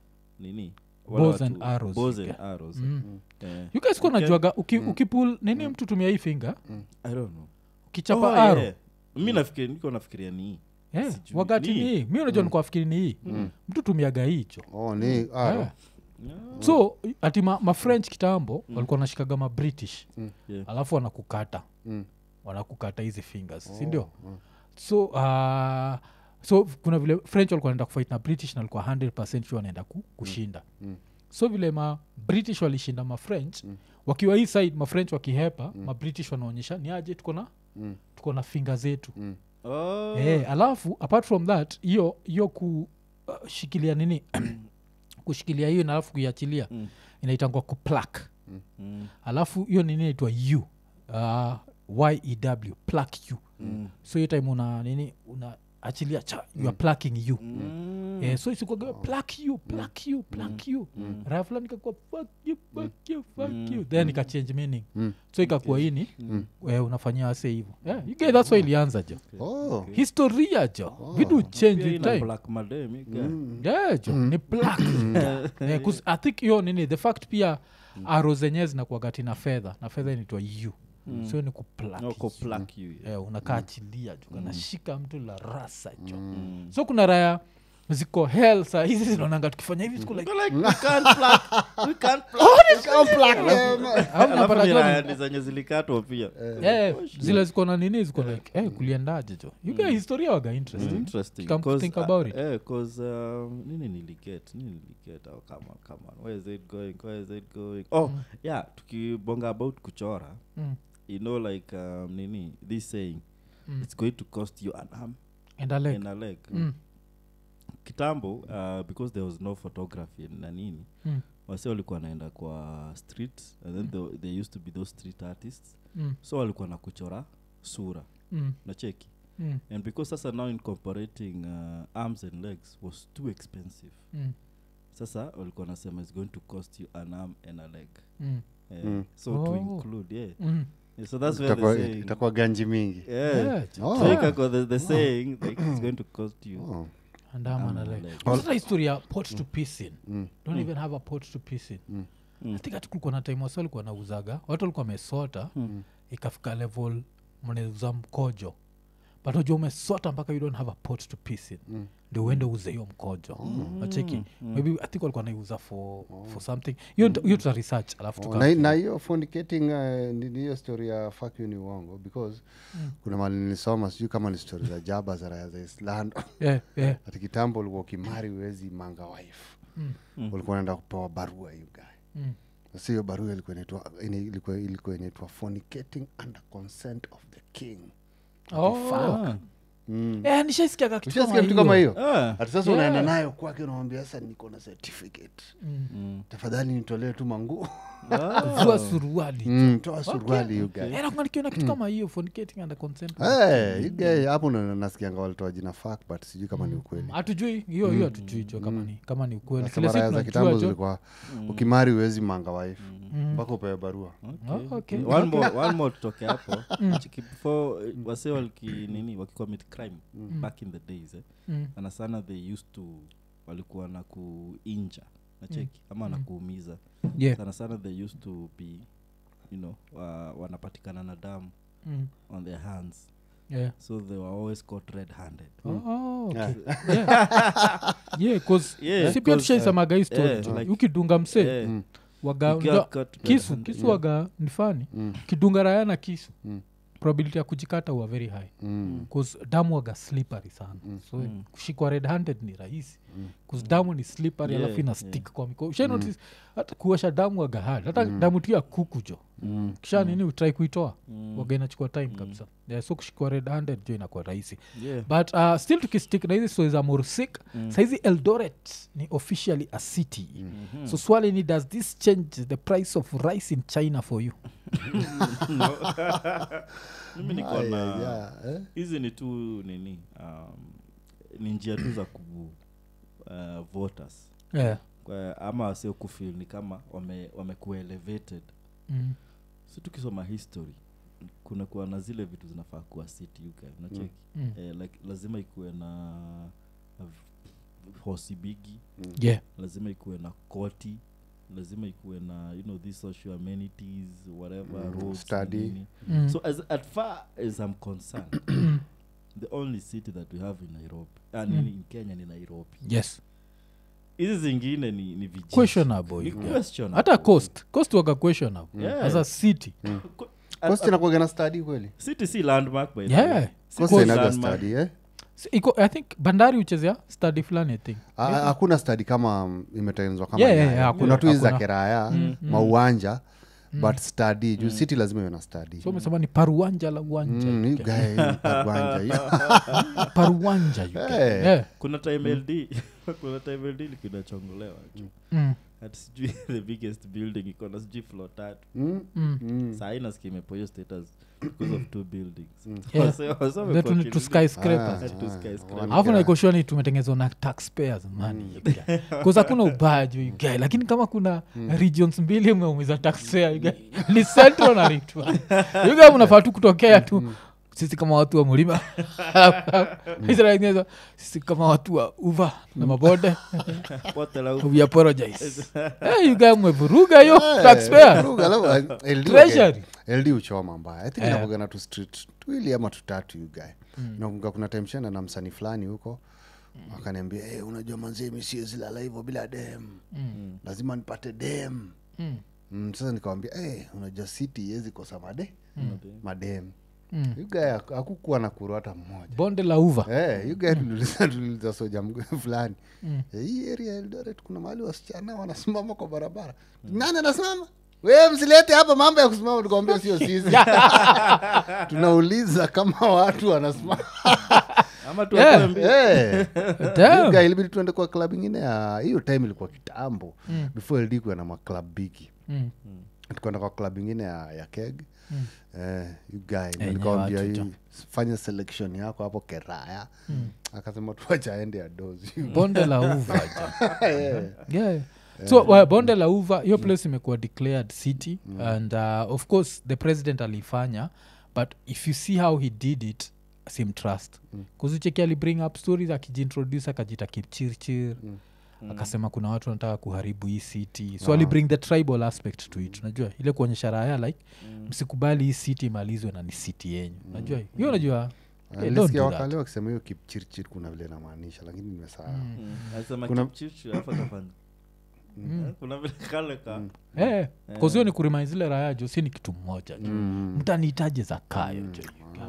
nini Bows Wale and watu- arrows, bows yeah. and arrows. Mm. Yeah. you guys kwa najuaga uki, ukipul nini mtu tumia hii finger I don't know. ukichapa Oh, arrow yeah. mi nafikiri niko nafikiria ni hii. yeah, Sijui. wakati Ni. ni hii mi unajua nikuwa fikiri ni hii mtu tumiaga hicho Oh, ni aro. yeah. Yeah. so ati ma, ma french kitambo walikuwa nashikaga ma british Yeah. alafu wanakukata Mm. wanakukata hizi fingers sindio so uh, so kuna vile french walikuwa naenda kufight na british na walikuwa one hundred percent sure wanaenda ku, kushinda Mm. so vile ma british walishinda ma french wakiwa hii side ma french wakihepa ma british wanaonyesha ni aje tuko na Mm. tuko na finga zetu Mm. Oh. eh, alafu apart from that hiyo hiyo kushikilia nini kushikilia hiyo na alafu kuiachilia Mm. inaitangwa kuplak Mm. alafu hiyo nini inaitwa u uh, yew plak u Mm. so hiyo time una nini una achilia cha you are plucking you Mm. eh, so isikwaga plak you plak you plak you raya fulani ikakuwa fuck you fuck you fuck you then ikachange meaning Mm. so ikakuwa ini eh, unafanyia ase hivo yeah, you get that's why ilianza jo Oh. historia jo vidu change Pia with ina time black madam, you guy. yeah jo ni black eh, 'cause I think hiyo nini the fact pia aro zenyewe zinakuagati na fedha na fedha inaitwa u so ni kuplak No, ko pluck you, yeah. eh, unakaa achilia jo kanashika mtu la rasa jo Mm. so kuna raya ziko hell saa hizi zinaonanga tukifanya hivi siku like Like, we can't pluck, we can't pluck. au Alafu unapata ni tu- raya ni zenye zilikatwa pia. eh, zile ziko na nini ziko like eh, kuliendaje jo you guys historia waga interesting Interesting. Come to 'Cause, think uh, about it. eh, 'cause, um, nini niliget nini niliget oh, come on, come on. Where is it going, where is it going? Oh, yeah, tukibonga about kuchora Mm. you know like um, nini this saying Mm. it's going to cost you an arm and a leg and a leg. Mm. Kitambo uh, because there was no photography na nini Mm. wase walikuwa wanaenda kwa street and then the, there used to be those street artists Mm. so walikuwa na kuchora sura Mm. na cheki Mm. and because sasa now incorporating uh, arms and legs was too expensive Mm. sasa walikuwa nasema it's going to cost you an arm and a leg Mm. Eh, Mm. so to Oh. include yeah. Mm. Yeah, so that's where Itakuwa- the saying itakuwa ganji mingi. yeah. Yeah, Oh. So ikako the, the saying like it's going to cost you Oh. and arm and a arm leg. and leg. Sasa historia pot to piece in Mm. don't even have a pot to piece in Mm. Mm. I think hata kulikuwa na time wasi walikuwa nauzaga watu walikuwa wamesota ikafika level mnauza mkojo but unajua umesota mpaka you don't have a pot to piece in Mm. ndio uende uze hiyo mkojo nacheki maybe I think walikuwa naiuza for, for something hiyo nita- hiyo tuta research alafu Oh, tuka na na hiyo fornicating uh, ni ni hiyo story ya fuck you ni uongo because kuna mali nilisoma sijui kama ni story za jaba za raya za Islando yeah, yeah. ati kitambo ulikuwa ukimari uwezi manga wife Mm. ulikuwa unaenda kupewa barua you guy Mm. sasa hiyo barua ilikuwa inaitwa ini- ilikuwa ilikuwa inaitwa fornicating under consent of the king Oh. Fuck. eh nishaisikia kitu Ushasikia mtu kama hiyo Ah. hata sasa Yeah. unaenda nayo kwake unamwambia sasa niko na certificate Mm. tafadhali nitolee tu manguo Ah. vua suruali mm, toa suruali you guy eh nakumbuka nikiona kitu kama hiyo fornicating under consent eh you guy hapo na nasikianga walitoa jina fuck but sijui kama ni ukweli hatujui hiyo hiyo hatujui jo kama ni kama ni ukweli Sasa kile siku maraya za tunajua kitambo jo zilikuwa ukimari uwezi manga wife mpaka upewe barua Oh, okay. one more one more tutoke hapo Chiki, before eh, wase waliki nini wakicommit crime back in the days eh Mm. sana sana they used to walikuwa na kuinja na cheki ama na kuumiza Yeah. sana sana they used to be you know wa, wanapatikana na damu Mm. on their hands Yeah. so they were always caught red handed Oh, okay. Yeah. Yeah. Yeah, 'cause Yeah, si pia 'cause, tushaisemaga hii story yeah, jo. like- ukidunga msee yeah. waga You get unajua, caught kisu red-handed, kisu yeah. waga ni fani kidunga raya na kisu Mm. probability ya kujikata huwa very high Mm. bcause damu waga slippery sana so Mm. kushikwa red handed ni rahisi bcause damu ni slippery Yeah, alafu ina yeah. stick kwa mikono usha notice hata kuosha damu waga hard hata damu tu ya kuku jo kisha nini utrai kuitoa waga inachukua time kabisa yeah, so kushikwa red handed jo inakuwa rahisi Yeah. but uh, still tukistick na hizi stories za morsik mm. saizi eldoret ni officially a city mm-hmm. so swali ni does this change the price of rice in china for you mimi niko Ah, na yeah, yeah, eh? hizi ni tu nini um, ni njia tu za ku uh, voters yeah. kwa, ama wasio kufil ni kama wame wamekuwa elevated mm. si tukisoma history kuna kuwa na zile vitu zinafaa kuwa city you guys unacheki Mm. eh, like lazima ikuwe na, na v- hosi bigi yeah. lazima ikuwe na koti lazima ikuwe na you know these social amenities whatever Mm, roads study. nini. Mm. So as at far as I'm concerned the only city that we have in Nairobi and in, in Kenya ni Nairobi yes hizi zingine ni ni vijiji questionable ni you guys. questionable. hata coast coast waga questionable Yeah. as a city Ko- Coast inakuwaga na study kweli city si landmark by the Yeah. way. City Coast si inaga landmark. study eh So, iko i think bandari uchezea study fulani i think Ah, ah, hakuna study kama mm, imetengenezwa kama Yeah, yeah, Nyayo. yeah, kuna hakuna- tu hizi za hakuna. keraya mauwanja but study juu city lazima iwe na study so umesema ni paruanja la uwanja Mm, you you guys. guy, paruanja, hiyo. paruanja you guys. Hey. yeah. kuna time ld kuna time ld ilikuwa inachongolewa mm. hati sijui the biggest building iko na sijui floor tatu Mm, Mm. mm. saa hii nasikia imepoyo status because of two buildings Yeah. Wase- wase The wamekuwa two- two kilini- skyscrapers. Ah, Two ah, skyscrapers. wana- alafu naikoshua tumetengenezwa na taxpayers mani bcause hakuna ubaya juu you guy lakini kama kuna regions mbili umeumiza taxpayer you guy, ni central na Rift. You guy mnafaa tu kutokea tu sisi kama watu wa mlima Israel, sisi kama watu wa uva na mabode Pote la we apologize hey, you guy mmevuruga hiyo taxpayer Ruga, alafu, uh, L D Treasury. okay. L D uchoma mbaya i think Eh. inakuwaga na tu street tuili ama tutatu you guy nakumbuka kuna time shenda na msanii fulani huko akaniambia hey, unajua manzee mi siwezi lala hivyo bila dem lazima nipate dem Mm. mm, sasa nikawambia hey, unajua city iwezi kosa made madem Mm. you guy haku- hakukuwa na kuru hata mmoja bonde la uva Eh, you guy tuliuliza tuliuliza soja mg- fulani Eh, hii area ya Eldoret kuna mahali wasichana wanasimama kwa barabara nani anasimama we msilete hapa mambo ya kusimama tukwambia sio sisi tunauliza kama watu wanasimama ama tu Yeah. wakwambie. Eh, Damn. you guy ilibidi tuende kwa club ingine ya hiyo time ilikuwa kitambo before ld kuwa na maclub bigi Mm. tukaenda kwa club ingine ya, ya keg eh, you guy Eh, nikawambia nyewe hii fanya selection yako hapo keraya akasema tuwachaende ya dozi bonde la uva ja. yeah. so uh, bonde la uva hiyo place imekuwa declared city and uh, of course the president alifanya but if you see how he did it simtrust kuzicheki alibring up stories akijintroduce akajita kipchirchir akasema kuna watu wanataka kuharibu hii city so alibring the tribal aspect to it unajua ile kuonyesha raya like msikubali hii city imalizwe na ni city yenyu unajua hiyo unajua eh, don't nilisikia do that. wakale wakisema hiyo kipchirchir kuna vile namaanisha lakini nimesahau Mm. Alisema Kuna- Kipchirchir, alafu akafanya. Eh, kuna vile kale ka Eh, cause hiyo ni kurimai zile raya jo si ni kitu mmoja jo mtanihitaje za kayo jo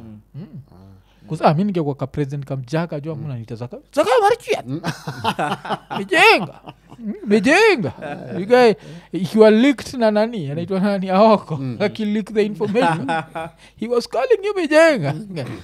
Cause, ah, mi ningekuwa ka president kamjaka jo mnanita zaka zaka marichia nijenga mejenga you guy ikiwa leaked na nani anaitwa nani aoko akileak the information he was calling you mejenga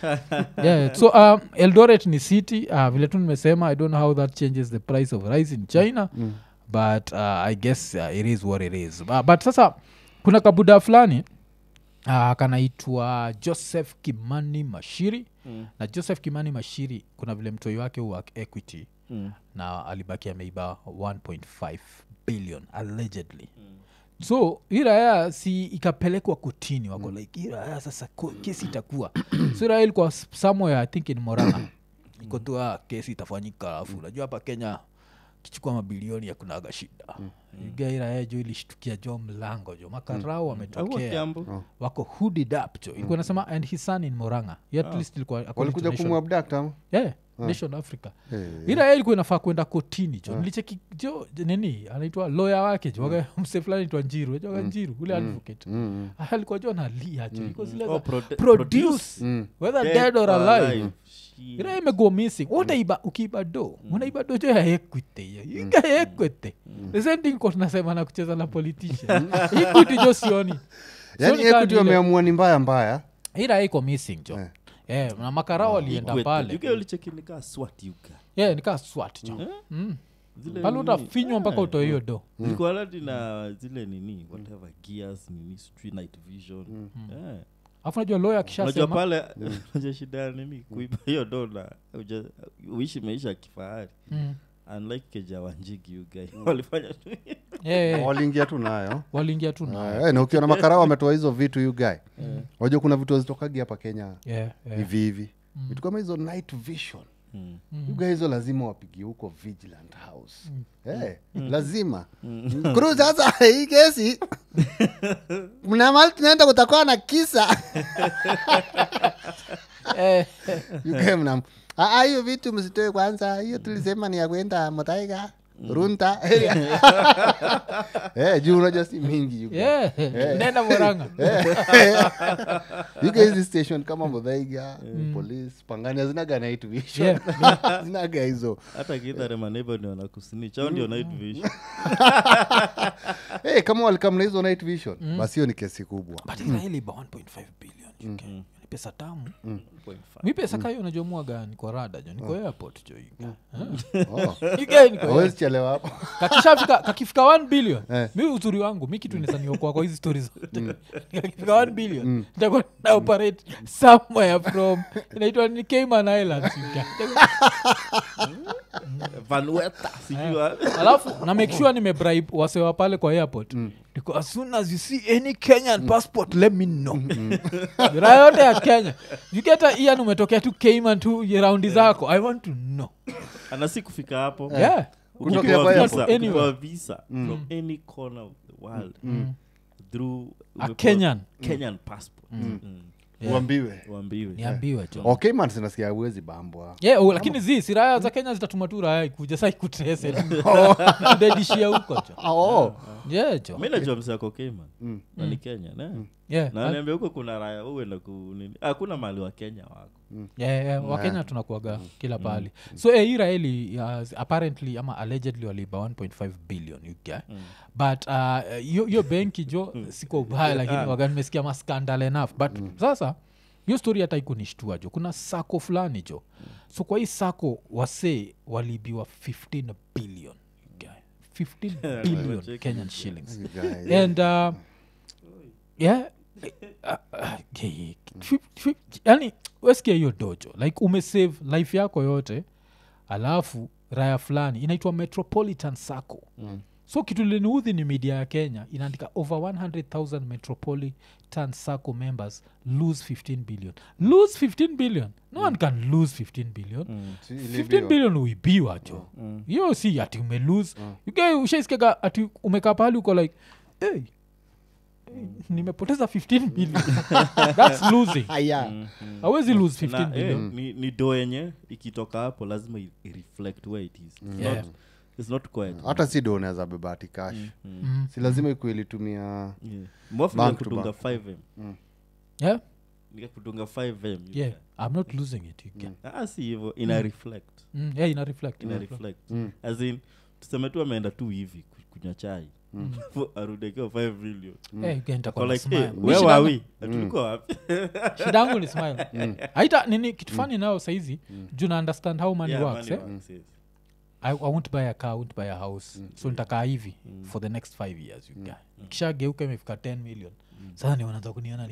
yeah so um, Eldoret ni city uh, vile tu nimesema I don't know how that changes the price of rice in China mm. but uh, I guess uh, it is what it is uh, but sasa kuna kabuda fulani uh, kanaitwa Joseph Kimani Mashiri mm. na Joseph Kimani Mashiri kuna vile mtoi wake wa Equity mm. na alibaki ameiba one point five billion allegedly mm. so iraya si ikapelekwa kotini wako mm. like iraya sasa kesi itakuwa so iraya ilikuwa somewhere I think in Moranga iko tu kesi itafanyika alafu unajua hapa Kenya kichukua mabilioni ya kunaga shida mm. iraya jo ilishtukia jo mlango jo makarao wametokea mm. wako hooded up jo ilikuwa nasema and his son in Moranga at ah. least ilikuwa walikuja kumwabduct ama yeah Nation Africa hey, yeah. ila ilikuwa inafaa kwenda kotini jo nilicheki jo nini anaitwa lawyer wake jo mm. mse fulani anaitwa Njiru jo mm. Njiru ule mm. advocate mm. alikuwa jo analia jo iko zile Oh, produ- produce Mm. whether Dead dead or or alive alive. ila imego missing what iba ukiiba do unaiba do jo ya Equity hiyo inga Equity the same thing kwa tunasema na kucheza na politician Equity jo sioni yani Equity wameamua ni mbaya mbaya ila iko missing jo Eh. Eh, na makarao walienda pale. Yuke ulicheki nika SWAT yuka. Yeah, nika SWAT jo. Eh? Mm. Zile Pale nini? utafinywa mpaka utoe hiyo do. Zilikuwa already na zile nini whatever gears nini street night vision. Eh. Afu najua lawyer Unajua akishasema pale unajua shida ya nini kuiba hiyo dola uja uishi maisha ya kifahari. mm. Unlike Keja Wanjigi you guy. Walifanya tu. yeah, yeah. waliingia tu nayo Waliingia tu na. Eh, na ukiona makarao wametoa hizo vitu you guy wajua kuna vitu zitokagi hapa Kenya Yeah, yeah. hivi hivi vitu kama hizo night vision Mm. you guys hizo lazima wapigie huko Vigilant House eh lazima kuru sasa hii kesi mna mali tunaenda kutakuwa na kisa Eh, you guys mna ah hiyo vitu msitoe kwanza hiyo tulisema ni ya kwenda Mutaiga Runta eh juu unajua si mingi you guys yeah. Nenda Moranga. you guys this station kama Muthaiga police Pangani zinaga night vision Yeah. zinaga hizo Hata Githare maneighbor ndio wanakusnitch. Hao ndio night vision. eh kama walikam na hizo night vision basi hiyo ni kesi kubwa But Israeli ba one point five billion you can. Ni pesa tamu. one point five. Mi pesa kayo unajua mwaga niko rada jo niko airport jo hiyo. oh Again niko. hawezi chelewa hapo Kakishafika kakifika one billion. Eh. Mi uzuri wangu mi kitu nisaniokoa kwa hizi stories zote. Kakifika one billion. Nitakuwa na operate somewhere from inaitwa ni Cayman Islands. Vanuatu sijui wapi. Alafu na make sure nimebribe wasewa pale kwa airport. Niko as soon as you see any Kenyan passport let me know. Raia yote ya Kenya. You get a Ian umetokea tu Cayman tu round zako. I want to know. Anasi kufika hapo. Yeah. Kutokea Ukipewa kwa visa, airport. ukipewa visa from any corner of the world through A umepewa Kenyan. Kenyan passport. Mm. Yeah. uambiwe Uambiwe. Niambiwe jo. okay man sinasikia uwezi bambwa Yeah, oh, lakini zi si raya za Kenya zitatuma tu raya ikuja sai kutrese. Ndedishia huko jo. oh Yeah jo. Mimi najua msako okay man. Na ni Kenya, ne? Yeah. Na niambia huko kuna raya uenda ku nini? Ah kuna mali wa Kenya wako. Yeah, yeah, wakenya tunakuaga kila pahali so eh, Israeli uh, apparently ama allegedly waliiba one point five billion you get but uh, hiyo hiyo benki jo siko ubaya lakini waga nimesikia ma scandal enough but sasa hiyo story hata ikunishtua jo kuna sako fulani jo so kwa hii sako wase waliibiwa fifteen billion you get fifteen billion Kenyan shillings you guys and uh, yeah uh, uh, yeah, fif- fif- yani wesikia hiyo dojo like umesave life yako yote alafu raya fulani inaitwa Metropolitan Sacco mm. so kitu liniudhi ni media ya Kenya inaandika over one hundred thousand Metropolitan Sacco members lose fifteen billion lose fifteen billion no one can lose fifteen billion Mm. Si fifteen ilibiwa. billion uibiwa jo hiyo si ati umelose mm. ushaisikiaga ati umekaa pahali uko like hey, nimepoteza fifteen billion that's losing aya hawezi lose fifteen Na, eh, billion ni, ni do yenye ikitoka hapo lazima i- i- reflect where it is. It's Yeah. not, it's not quiet. hata si do unaweza beba ati cash Mm. si lazima ikuwa ilitumia Yeah. Mwafu Bank nika to kudunga bank. five m. yeah Nika kudunga five m. you yeah get. I'm not losing it you can Ah si hivyo ina reflect. mm. yeah ina reflect Ina ina reflect. reflect. As in tuseme tu ameenda tu hivi kunywa chai arudekeo five million Eh, genta kwa like smile. hey, where were we tulikuwa wapi Shida yangu ni smile. Haita nini kitu funny nao saizi juu na understand how money Yeah, works money eh? works, yes. I, I won't buy a car, I won't buy a house. So nitakaa hivi for the next five years you guy. Kisha geuka imefika ten million. Sasa ni wanaanza kuniona ni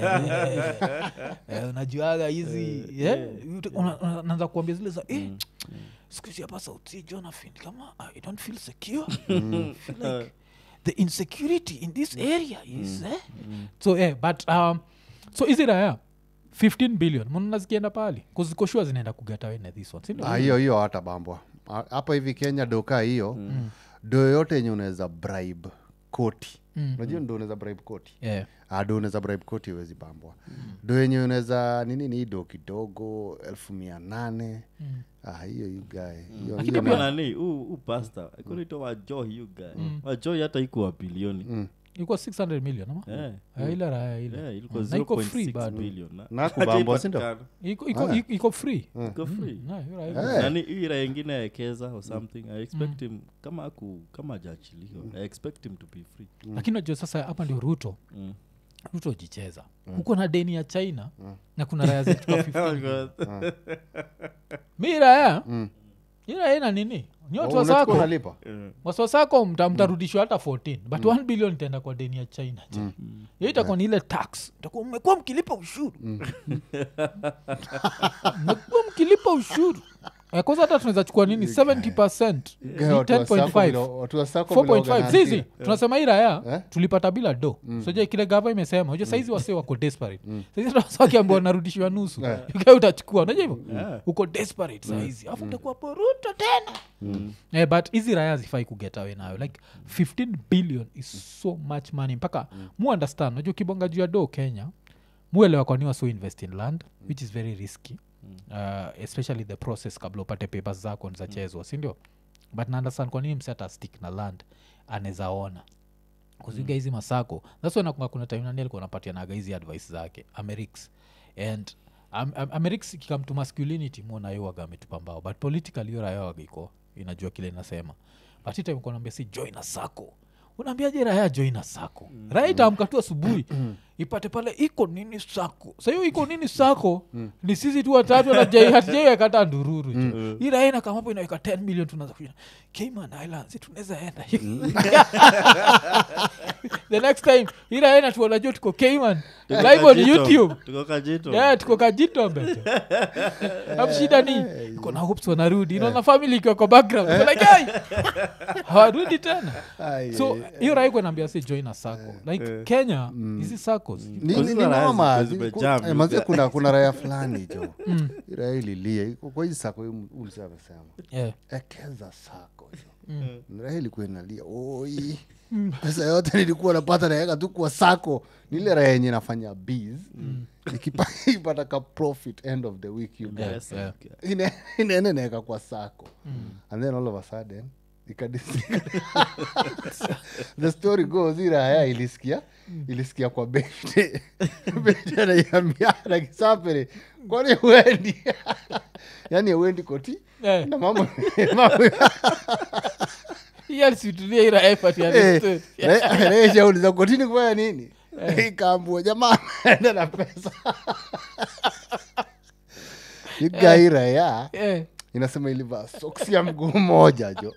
eh unajuaga hizi eh unaanza kuambia zile za eh siku hizi hapa sauti Jonathan kama I don't feel secure. I feel like the insecurity in this area is eh so eh but um so is it a fifteen billion mbona zikienda pale kuzikoshua zinaenda kugata wewe this one ah hiyo hiyo hata bambwa hapa hivi Kenya doka hiyo mm. do yote yenye unaweza bribe koti unajua mm. ndo unaweza bribe koti yeah ah do unaweza bribe koti huwezi bambwa mm. do yenye unaweza nini ni do kidogo elfu mia nane mm. ah hiyo you guy hiyo hiyo nani u u pastor akonito wa joy you guy wa joy hata iko wa bilioni mm. iko six hundred million ama eh yeah. ile raya ile yeah ilikuwa zero point six billion na kubambo sindo iko iko iko free iko free na hiyo nani ira nyingine ekeza or something I expect him kama aku kama jachilio I expect him to be free lakini unajua sasa hapa ndio Ruto Ruto jicheza huko na deni ya China na kuna raya zetu kwa fifteen mira ya ila ina nini nyoto oh, wako unalipa wasa wako mtamtarudishwa hata fourteen but one billion itaenda kwa deni ya China mm. hiyo itakuwa ni ile tax itakuwa mmekuwa mkilipa ushuru mmekuwa mkilipa ushuru eh kwanza hata tunaweza chukua nini seventy percent ten point five four point five sisi tunasema hii raya tulipata bila do so je kile gava imesema unajua saizi wase wako desperate saizi tunasema kiambo narudishwa nusu ukae utachukua unajua hivyo uko desperate saizi afu utakuwa poruto tena eh but hizi raya zifai kuget away nayo like fifteen billion is so much money mpaka mu understand unajua kibonga juu ya do Kenya muelewa kwa nini so invest in land which is very risky uh, especially the process kabla upate papers zako za chezwa si ndio but na understand kwa nini mseta stick na land anaweza ona kuziga hizi masako that's why nakunga kuna time nani alikuwa anapatia na hizi advice zake Amerix and um, Amerix kikam to masculinity muona yeye waga ametupambao but politically yora yao iko inajua kile inasema but time kwa naambia si join a sako unaambia je raya join a sako mm. right amka tu asubuhi ipate pale iko nini sako sasa hiyo iko nini sako mm. ni sisi tu watatu na jai hatijai kata ndururu mm. hii raya na kama hapo inaweka ten million tunaanza kuja Cayman Islands tunaweza enda the next time hii raya na tuona joto tuko Cayman live on YouTube tuko kajito yeah tuko kajito beto hapo shida ni iko na hopes wanarudi inaona family iko kwa background like hey harudi tena so hiyo raya kwa naambia si join a sako like Kenya hizi sakos ni ni mama manze kuna kuna raya fulani jo raya ililia kwa hizi sako ulisema sema yeah ekeza sako jo raya ilikuwa inalia oi pesa yote nilikuwa napata naweka tu kwa sako nile raya yenye nafanya biz nikipata ka profit end of the week you guys ine ine naweka kwa sako and then all of a sudden ikadisika the story goes ira haya ilisikia ilisikia kwa bete bete na yamia na kisapere kwani wendi yani wendi koti yeah. na mama mama yali situlia ira effort ya story eh eh uliza kotini kwa nini ikambo jamaa enda na pesa igaira ya eh inasema iliva soksi ya mguu moja jo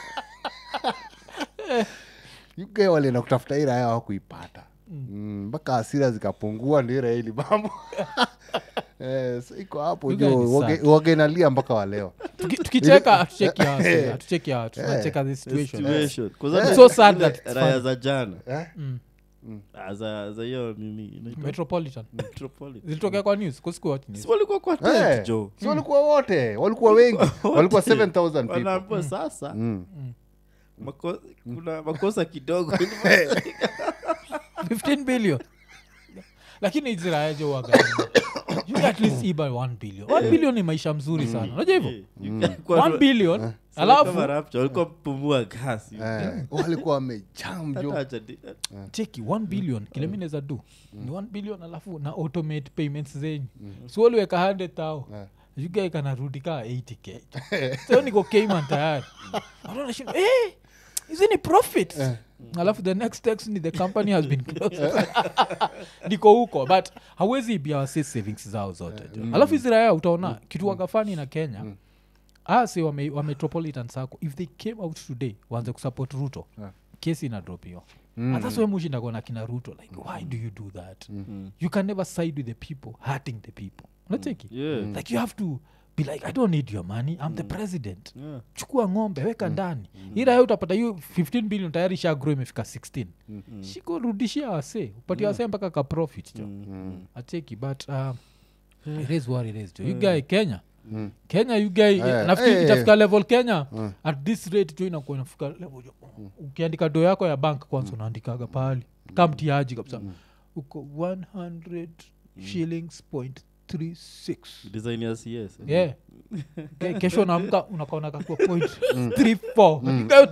yuke wale na kutafuta ira yao hakuipata mpaka mm. hasira zikapungua ndio ira ile mambo eh so iko hapo jo wage nalia mpaka wa leo tukicheka tucheki hapo tucheki hapo tunacheka the situation because so sad that raya za jana eh za za hiyo nini Metropolitan Metropolitan zilitokea kwa news kusiku watch news si walikuwa kwa tent jo si walikuwa wote walikuwa wengi walikuwa seven thousand people wanapo sasa Mako, kuna makosa kidogo fifteen billion lakini Israel jo waga you at least iba one billion one billion ni maisha mzuri sana unajua hivyo one billion alafu walikuwa pumua gas walikuwa wamejam jo cheki one billion kile mimi naweza do ni one billion alafu na automate payments zenyu so waliweka one hundred thousand you guys kana rudi ka eighty k so niko Cayman tayari anaona shida eh hizi ni profit alafu the next text ni the company has been closed niko huko but hawezi ibia wasi savings zao zote mm. alafu Israel utaona mm. kitu wakafani na Kenya mm. ah si wa, wa Metropolitan Sacco if they came out today waanze kusupport Ruto yeah. kesi ina drop hiyo mm. hata sio mushinda kwa kina Ruto like why do you do that mm. you can never side with the people hurting the people unacheki mm. yeah. like you have to be like I don't need your money I'm mm. the president yeah. chukua ng'ombe weka ndani mm. ila wewe utapata hiyo fifteen billion tayari sha grow imefika sixteen mm. shiko rudishia wase upatie wase mpaka ka profit jo mm. ateki but uh, it is what it is jo you guy Kenya mm. Kenya you guy yeah. nafikiri hey, itafika hey. level Kenya mm. at this rate jo inakuwa inafika level jo mm. ukiandika do yako ya bank kwanza unaandikaga pale kama mtiaji kabisa mm. uko one hundred mm. shillings point three six design ya C S yeah Ke, kesho naamka unakaona kwa point three four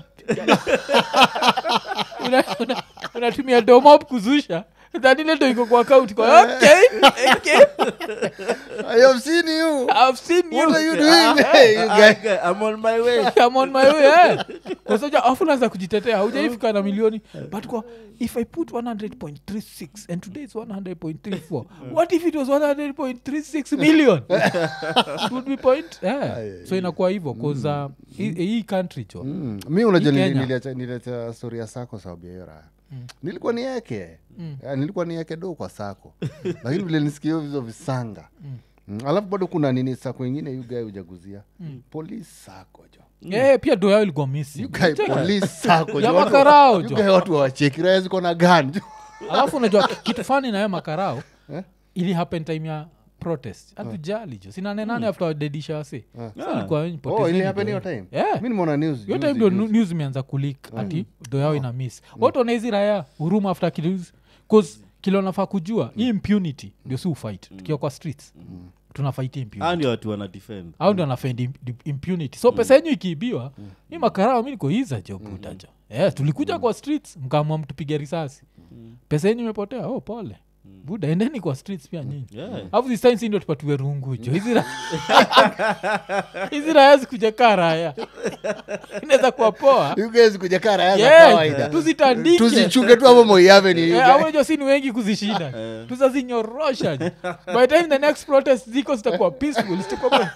una una unatumia domo kuzusha That ile ndo iko kwa account kwa okay okay I have seen you I've seen you what are you doing hey, you guys I'm on my way I'm on my way yeah kwa sababu afuna za kujitetea hujaifika na milioni but kwa if I put one hundred point three six and today it's one hundred point three four what if it was one hundred point three six million it would be point yeah so inakuwa hivyo cause uh, hii country cho mm. mimi unajua niliacha niliacha story ya Sacco sababu ya hiyo Mm. nilikuwa niweke mm. ya, nilikuwa niweke do kwa Sacco lakini vile nisikia hizo visanga mm. mm. alafu bado kuna nini Sacco nyingine you guy hujaguzia mm. police Sacco jo mm. yeah pia do yao ilikuwa missing you guy police Sacco jo makarao jo you guy watu wacheki rais ziko na gun jo alafu unajua kitu fani na yeye makarao eh? ili happen time ya protest atujali jo sina nane mm. after dedisha wase sasa kwa nini protest oh ile happen hiyo time yeah. mimi nimeona news hiyo time ndio news imeanza kuleak mm. ati do yao ina miss mm. watu wanaizi raya huruma after kills cause kilo nafaa kujua mm. hii impunity ndio si fight mm. tukiwa kwa streets mm. tuna fight impunity hao ndio watu wana defend hao ndio wana defend impunity so mm. pesa yenu ikiibiwa mm. ni makarao mimi niko hiza jo buda jo eh tulikuja mm. kwa streets mkaamua mtupige risasi mm. pesa yenu imepotea oh pole buda endeni kwa streets pia nyinyi alafu this time ndio tupatiwe rungu jo hizi hizi raya zikuja karaya inaweza kuwa poa you guys kuja karaya za kawaida tuzitandike tuzichunge tu hapo Moi Avenue eh hapo ndio si ni wengi kuzishinda tuzazinyorosha by the time the next protest ziko zitakuwa peaceful zitakuwa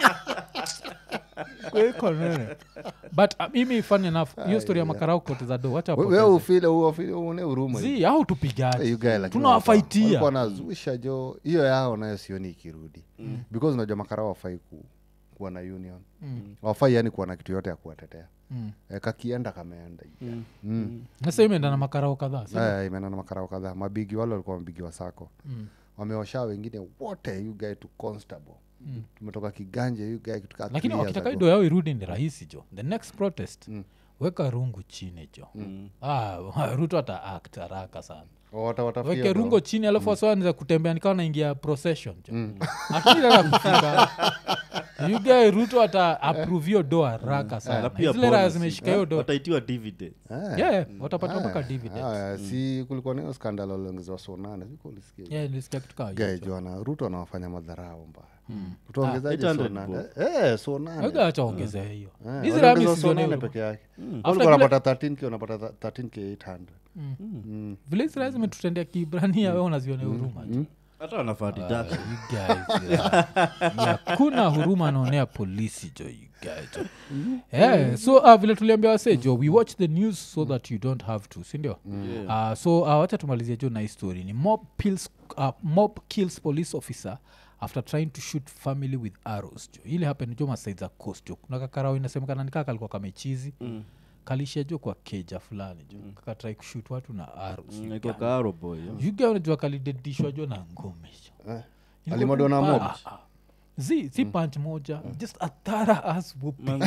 kwa nene but uh, mimi fun enough hiyo story ya makarao kupoteza do acha hapo wewe ufile ufile une huruma zi au tupigane like tunawafaitia walikuwa nazusha jo hiyo yao nayo sioni ikirudi mm. because unajua makarao wafai ku kuwa na union mm. wafai yani kuwa na kitu yote ya kuwatetea mm. e, kakienda kameenda mm. mm. sasa imeenda na makarao kadhaa sasa eh imeenda na makarao kadhaa mabigi wale walikuwa mabigi wa Sacco mm. wameosha wengine wote you guy to constable Mm. tumetoka kiganje you guy kitu kama lakini wakitaka ido yao irudi ni rahisi jo the next protest mm. weka rungu chini jo mm. ah Ruto ata act haraka sana wata watafia weke rungu chini alafu mm. waswa anza kutembea nikawa naingia procession jo mm. akila kufika you guy Ruto ata approve your do haraka mm. sana zile lazima ishike hiyo do wataitiwa dividend ah. yeah mm. watapata mpaka dividend ah mm. si kulikuwa na scandal ongezwa so nane siko ulisikia yeah nilisikia kitu kama hiyo guy Joana Ruto anawafanya madharau mbaya utaongezaje so nane eh so nane aga acha ongezea hiyo hizi rami so nane peke yake after unapata thirteen k unapata thirteen k eight hundred vile hizi lazima tutendea kibrania wewe unaziona huruma hata wanafaa deduction you guys kuna huruma naonea polisi jo you guys yeah so uh, vile tuliambia wase jo we watch the news so that you don't have to si ndio uh, so uh, wacha tumalizie jo na story ni mob kills uh, mob kills police officer after trying to shoot family with arrows jo ile happen jo maside za coast jo kuna kakarao inasemekana nikaka alikuwa kamechizi mm. kalishia jo kwa keja fulani jo mm. kaka try kushoot watu na arrows mm, iko ka arrow boy you guy unajua kalidedishwa jo na ngome jo eh alimodona mob ah, ah. zi si mm. punch moja mm. just a thorough ass whooping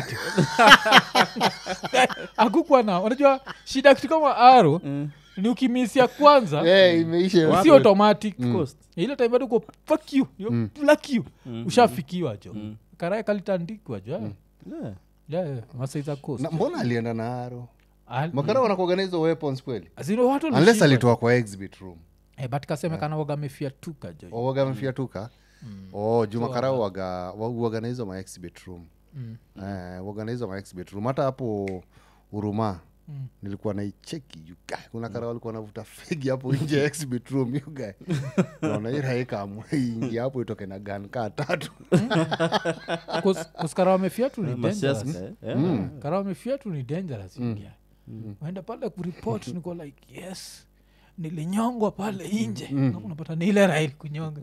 akukwa na unajua shida kitu kama arrow mm. ni ukimisia kwanza eh imeisha si automatic mm. cost ile time bado uko fuck you you mm. fuck you mm. ushafikiwa jo mm. karaya kalitandikwa jo mm. yeah yeah masaiza cost na mbona alienda na arrow Al- makara wana kuorganize weapons kweli azino watu unless alitoa kwa exhibit room eh but kasemekana waga mefiatuka jo oh waga mefiatuka mm. oh juma karao waga waorganize ma exhibit room Mm. Eh, organize my ex bedroom hata hapo Huruma. Mm. Nilikuwa naicheki you guy. Kuna kara walikuwa wanavuta fegi hapo nje ya ex bedroom you guy. Naona ira heka mwingi hapo itoke na gun ka tatu. Kus kuskara wamefiatu ni dangerous. Yeah. Mm. Kara wamefiatu ni dangerous you guy. Mm. Waenda pale kureport niko like yes. Nilinyongwa pale nje. Mm. Unapata ni ile rail kunyonga.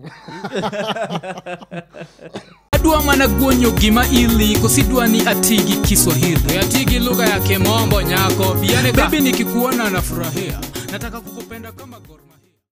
Adua managonyo gima ili kusidua ni atigi Kiswahili. Atigi lugha ya Kimombo nyako. Yaani baby nikikuona nafurahia. Nataka kukupenda kama goro.